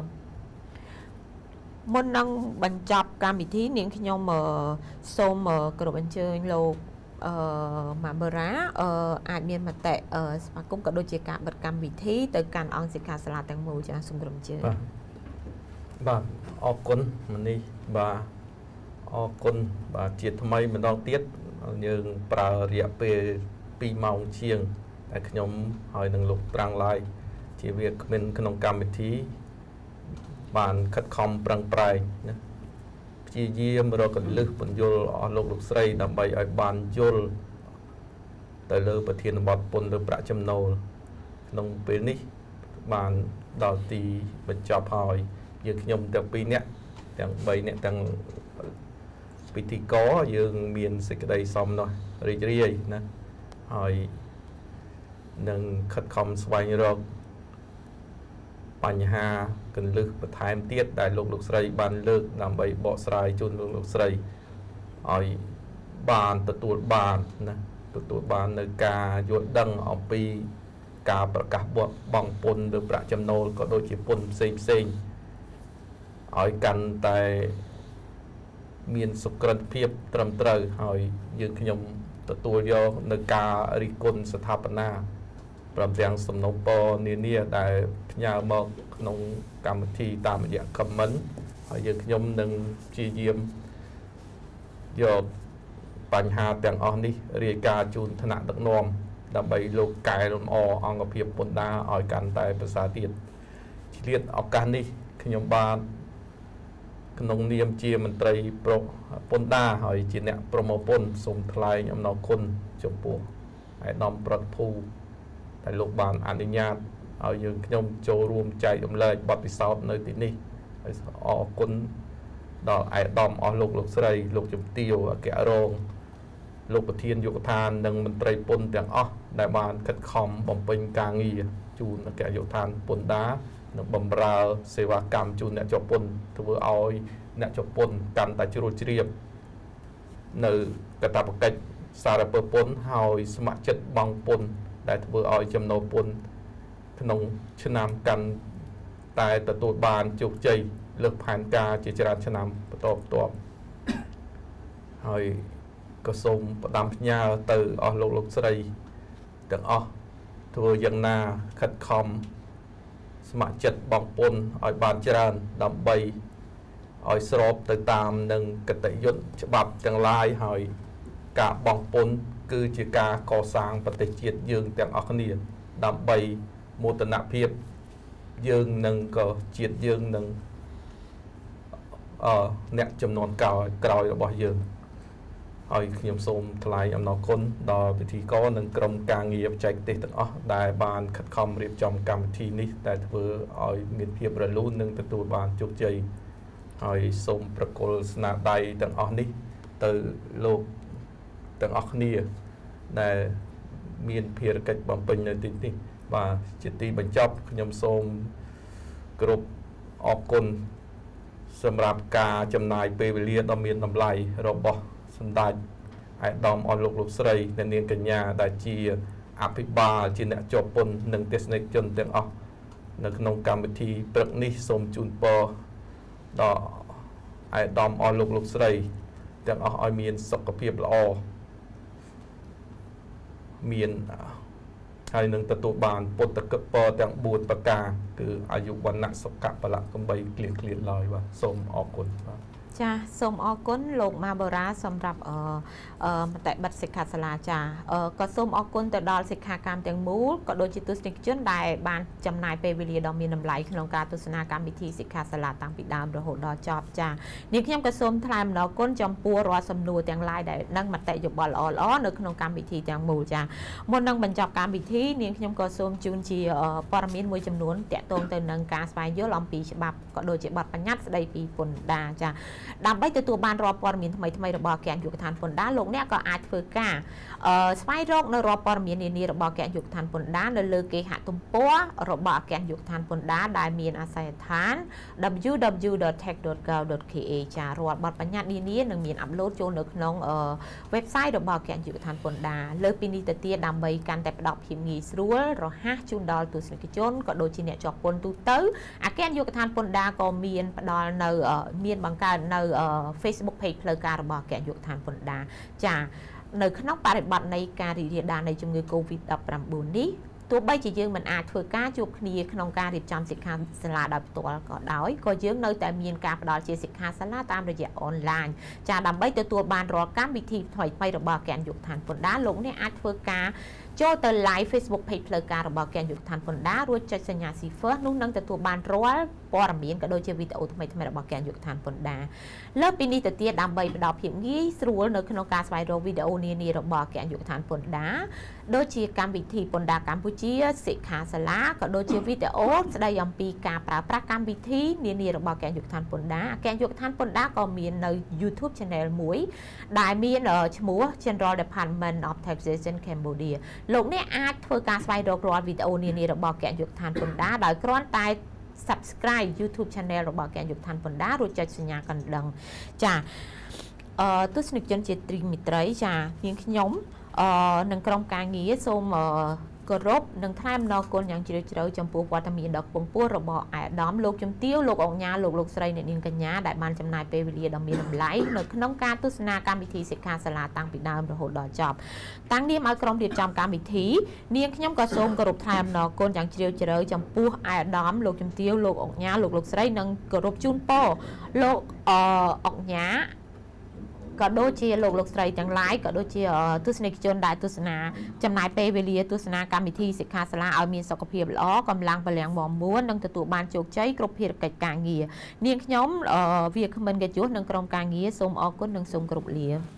មុននឹងបញ្ចប់កម្មវិធីនាងខ្ញុំសូមគោរពអញ្ជើញលោកអឺម៉ាបឺរ៉ាអឺអាចមានមតិអឺស្វាគមន៍ក៏ដូចជាការបិទកម្មវិធីទៅកាន់អង្គសិក្ខាសាលាទាំងមូលចាសូមគោរពអញ្ជើញបាទបាទអរគុណមនេះបាទអរគុណបាទជាថ្មីម្ដងទៀតយើងប្រើរយៈពេលពីរម៉ោងជាងតែខ្ញុំហើយនឹងលោកត្រាំងឡាយជាវាគ្មិនក្នុងកម្មវិធីបានខិតខំប្រឹងប្រែងណាព្យាយាមរកកលឹះបញ្យលអស់លោកលោកស្រីដើម្បីឲ្យបានយល់ទៅលើប្រធានបទពន្ធលើប្រាក់ចំណូលក្នុងពេលនេះបានដល់ទីបញ្ចប់ហើយយើងខ្ញុំទាំងពីរនាក់ទាំងបីនាក់ទាំងពិធីករយើងមានសេចក្តីសមនោះរីករាយណាហើយនឹងខិតខំស្វែងរកបញ្ហាកលឹះបន្ថែមទៀតដែលលោកលោកស្រីបានលើកដើម្បីបកស្រាយជូនលោកលោកស្រីឲ្យបានទទួលបានណាទទួលបាននៅការយល់ដឹងអំពីការប្រកាសបង់ពន្ធឬប្រាក់ចំណូលក៏ដូចជាពន្ធផ្សេងផ្សេងឲ្យកាន់តែមានសុក្រិតភាពត្រឹមត្រូវហើយយើងខ្ញុំទទួលយកនៅការរិះគន់ស្ថាបនាព្រមទាំងសំណូមពរនានាដែលផ្ញើមកក្នុងកម្មវិធីតាមរយៈ comment ហើយយើងខ្ញុំនឹងព្យាយាមយកបញ្ហាទាំងអស់នេះរាយការណ៍ជូនថ្នាក់ដឹកនាំដើម្បីលោកកែលម្អអង្គភាពពន្ធដារឲ្យកាន់តែប្រសើរទៀតឆ្លៀតឱកាសនេះខ្ញុំបានក្នុងនាមជាមន្ត្រីប្រពន្ធដារហើយជាអ្នកប្រមូលពន្ធសូមថ្លែងអំណរគុណចំពោះឯកឧត្តមប្រតិភូដែលលោកបានអនុញ្ញាតឲ្យយើងខ្ញុំចូលរួមចែករំលែកបទពិសោធន៍នៅទីនេះហើយអរគុណដល់ឯកឧត្តមអស់លោកលោកស្រីលោកជំទាវអគ្គរងលោកប្រធានយុគឋាននិងមន្ត្រីពន្ធទាំងអស់ដែលបានខិតខំបំពេញការងារជូនអគ្គយុគឋានពន្ធដារនិងបម្រើសេវាកម្មជូនអ្នកជាប់ពន្ធធ្វើឲ្យអ្នកជាប់ពន្ធកាន់តែជ្រួលជ្រាបនៅកាតព្វកិច្ចសារពើពន្ធហើយស្ម័គ្រចិត្តបង់ពន្ធដែលធ្វើឲ្យចំណូលពន្ធក្នុងឆ្នាំកាន់តែទទួលបានជោគជ័យលើកផែនការជាច្រើនឆ្នាំបន្តបន្ទាប់ហើយក៏សូមផ្ដាំផ្ញើទៅអស់លោកលោកស្រីទាំងអស់ធ្វើយ៉ាងណាខិតខំស្ម័គ្រចិត្តបង់ពន្ធឲ្យបានច្រើនដើម្បីឲ្យស្របទៅតាមនឹងគតិយុត្តច្បាប់ទាំងឡាយហើយការបង់ពន្ធគឺជាការកសាងប្រទេសជាតិយើងទាំងអស់គ្នាដើម្បីមោទនភាពយើងនឹងក៏ជាតិយើងនឹងអឺអ្នកចំនួនក្រោយក្រោយរបស់យើងហើយខ្ញុំសូមថ្លែងអំណរគុណដល់ពិធីករនិងក្រុមការងារបច្ចេកទេសទាំងអស់ដែលបានខិតខំរៀបចំកម្មវិធីនេះដែលធ្វើឲ្យមានភាពរលូននិងទទួលបានជោគជ័យហើយសូមប្រគល់ស្នាដៃទាំងអស់នេះទៅលោកទាំងអស់គ្នាដែលមានភារកិច្ចបំពេញនៅទីនេះបាទជាទីបញ្ចប់ខ្ញុំសូមគោរពអរគុណសម្រាប់ការចំណាយពេលវេលាដ៏មានតម្លៃរបស់សម្ដេចអាយដាមអស់លោកលោកស្រីអ្នកនាងកញ្ញាដែលជាអភិបាលជាអ្នកជាប់ពន្ធនិងទស្សនិកជនទាំងអស់នៅក្នុងកម្មវិធីព្រឹកនេះសូមជូនពរដល់អាយដាមអស់លោកលោកស្រីទាំងអស់ឲ្យមានសុខភាពល្អមានហើយនឹងទទួលបានពុទ្ធកពរទាំងបួនប្រការគឺអាយុវណ្ណៈសុខៈពលៈកំបីគ្លៀងគ្លៀនឡើយបាទសូមអរគុណបាទចាសូមអរគុណលោកម៉ាបូរ៉ាសម្រាប់អឺមតិបិទសិក្ខាសាលាចាក៏សូមអរគុណទៅដល់សិក្ខាកាមទាំងមូលក៏ដូចជាទស្សនិកជនដែលបានចំណាយពេលវេលាដ៏មានតម្លៃក្នុងការទស្សនាកម្មវិធីសិក្ខាសាលាតាំងពីដើមរហូតដល់ចប់ចានាងខ្ញុំក៏សូមថ្លែងអំណរគុណចំពោះរាល់សំណួរទាំងឡាយដែលនឹងមតិយោបល់ល្អៗនៅក្នុងកម្មវិធីទាំងមូលចាមុននឹងបញ្ចប់កម្មវិធីនាងខ្ញុំក៏សូមជូនជាព័ត៌មានមួយចំនួនទាក់ទងទៅនឹងការស្វែងយល់អំពីច្បាប់ក៏ដូចជាបទបញ្ញត្តិស្តីពីពន្ធដារចាដើម្បីទទួលបានរាល់ព័ត៌មានថ្មីៗរបស់អគ្គនាយកដ្ឋានពន្ធដារលោកអ្នកក៏អាចធ្វើការស្វែងរកនៅរាល់ព័ត៌មាននានារបស់អគ្គនាយកដ្ឋានពន្ធដារនៅលើគេហទំព័ររបស់អគ្គនាយកដ្ឋានពន្ធដារដែលមានអាសយដ្ឋាន double-u double-u double-u ដត tech ដត gov ដត k a ចារាល់បទបញ្ញត្តិនានានឹងមានអាប់ឡូតចូលនៅក្នុង website របស់អគ្គនាយកដ្ឋានពន្ធដារលើពីនេះទៅទៀតដើម្បីកាន់តែផ្ដល់ភាពងាយស្រួលរហ័សជូនដល់ទស្សនិកជនក៏ដូចជាអ្នកជាប់ពន្ធទូទៅអគ្គនាយកដ្ឋានពន្ធដារក៏មានផ្ដល់នៅមានបង្កើតនៅ Facebook page ផ្លូវការរបស់អគ្គនាយកដ្ឋានពន្ធដារចានៅក្នុងបរិបទនៃការរីករាលដាលនៃជំងឺ Covid ដប់ប្រាំបួន នេះទោះបីជាយើងមិនអាចធ្វើការជួបគ្នាក្នុងការរៀបចំសិក្ខាសាលាដោយផ្ទាល់ក៏ដោយក៏យើងនៅតែមានការផ្ដល់ជាសិក្ខាសាលាតាមរយៈអនឡាញចាដើម្បីទទួលបានរាល់កម្មវិធីថ្មីៗរបស់អគ្គនាយកដ្ឋានពន្ធដារលោកអ្នកអាចធ្វើការចូលទៅ live Facebook page ផ្លូវការរបស់អគ្គនាយកដ្ឋានពន្ធដាររួចចុចសញ្ញា See First នោះនឹងទទួលបានរាល់ព័ត៌មានក៏ដូចជាវីដេអូថ្មីៗរបស់អគ្គនាយកដ្ឋានពន្ធដារលើពីនេះទៅទៀតដើម្បីផ្ដល់ភាពងាយស្រួលនៅក្នុងការស្វែងរកវីដេអូនានារបស់អគ្គនាយកដ្ឋានពន្ធដារដូចជាកម្មវិធីពន្ធដារកម្ពុជាសិក្ខាសាលាក៏ដូចជាវីដេអូស្ដីអំពីការប្រើប្រាស់កម្មវិធីនានារបស់អគ្គនាយកដ្ឋានពន្ធដារអគ្គនាយកដ្ឋានពន្ធដារក៏មាននៅ YouTube Channel មួយដែលមានឈ្មោះ General Department of Taxation Cambodia លោកអ្នកអាចធ្វើការស្វែងរករាល់វីដេអូនានារបស់អគ្គនាយកដ្ឋានពន្ធដារដោយគ្រាន់តែ subscribe YouTube Channel របស់អគ្គនាយកដ្ឋានពន្ធដាររួចចុចសញ្ញាកណ្ដឹងចាអឺទស្សនិកជនជាត្រីមិត្តរីចានាងខ្ញុំអឺនឹងក្រុមការងារសូមគោរពនិងថ្លែងអំណរគុណយ៉ាងជ្រាលជ្រៅចំពោះវត្តមានដ៏ខ្ពង់ខ្ពស់របស់អាដាមលោកជំទាវលោកអង្ញាលោកលោកស្រីអ្នកនាងកញ្ញាដែលបានចំណាយពេលវេលាដ៏មានតម្លៃនៅក្នុងការទស្សនាកម្មវិធីសិក្ខាសាលាតាំងពីដើមរហូតដល់ចប់តាំងនាមឲ្យក្រុមរៀបចំកម្មវិធីនាងខ្ញុំក៏សូមគោរពថ្លែងអំណរគុណយ៉ាងជ្រាលជ្រៅចំពោះអាដាមលោកជំទាវលោកអង្ញាលោកលោកស្រីនិងគោរពជូនពរលោកអអង្ញាក៏ដូចជាលោកលោកស្រីទាំងឡាយក៏ដូចជាទស្សនិកជនដែលទស្សនាចំណាយពេលវេលាទស្សនាកម្មវិធីសិក្ខាសាលាឲ្យមានសុខភាពល្អកម្លាំងពលំមាំមួននិងទទួលបានជោគជ័យគ្រប់ភារកិច្ចការងារនាងខ្ញុំវាគ្មិនកាយុះនិងក្រុមការងារសូមអរគុណនិងសូមគោរពលា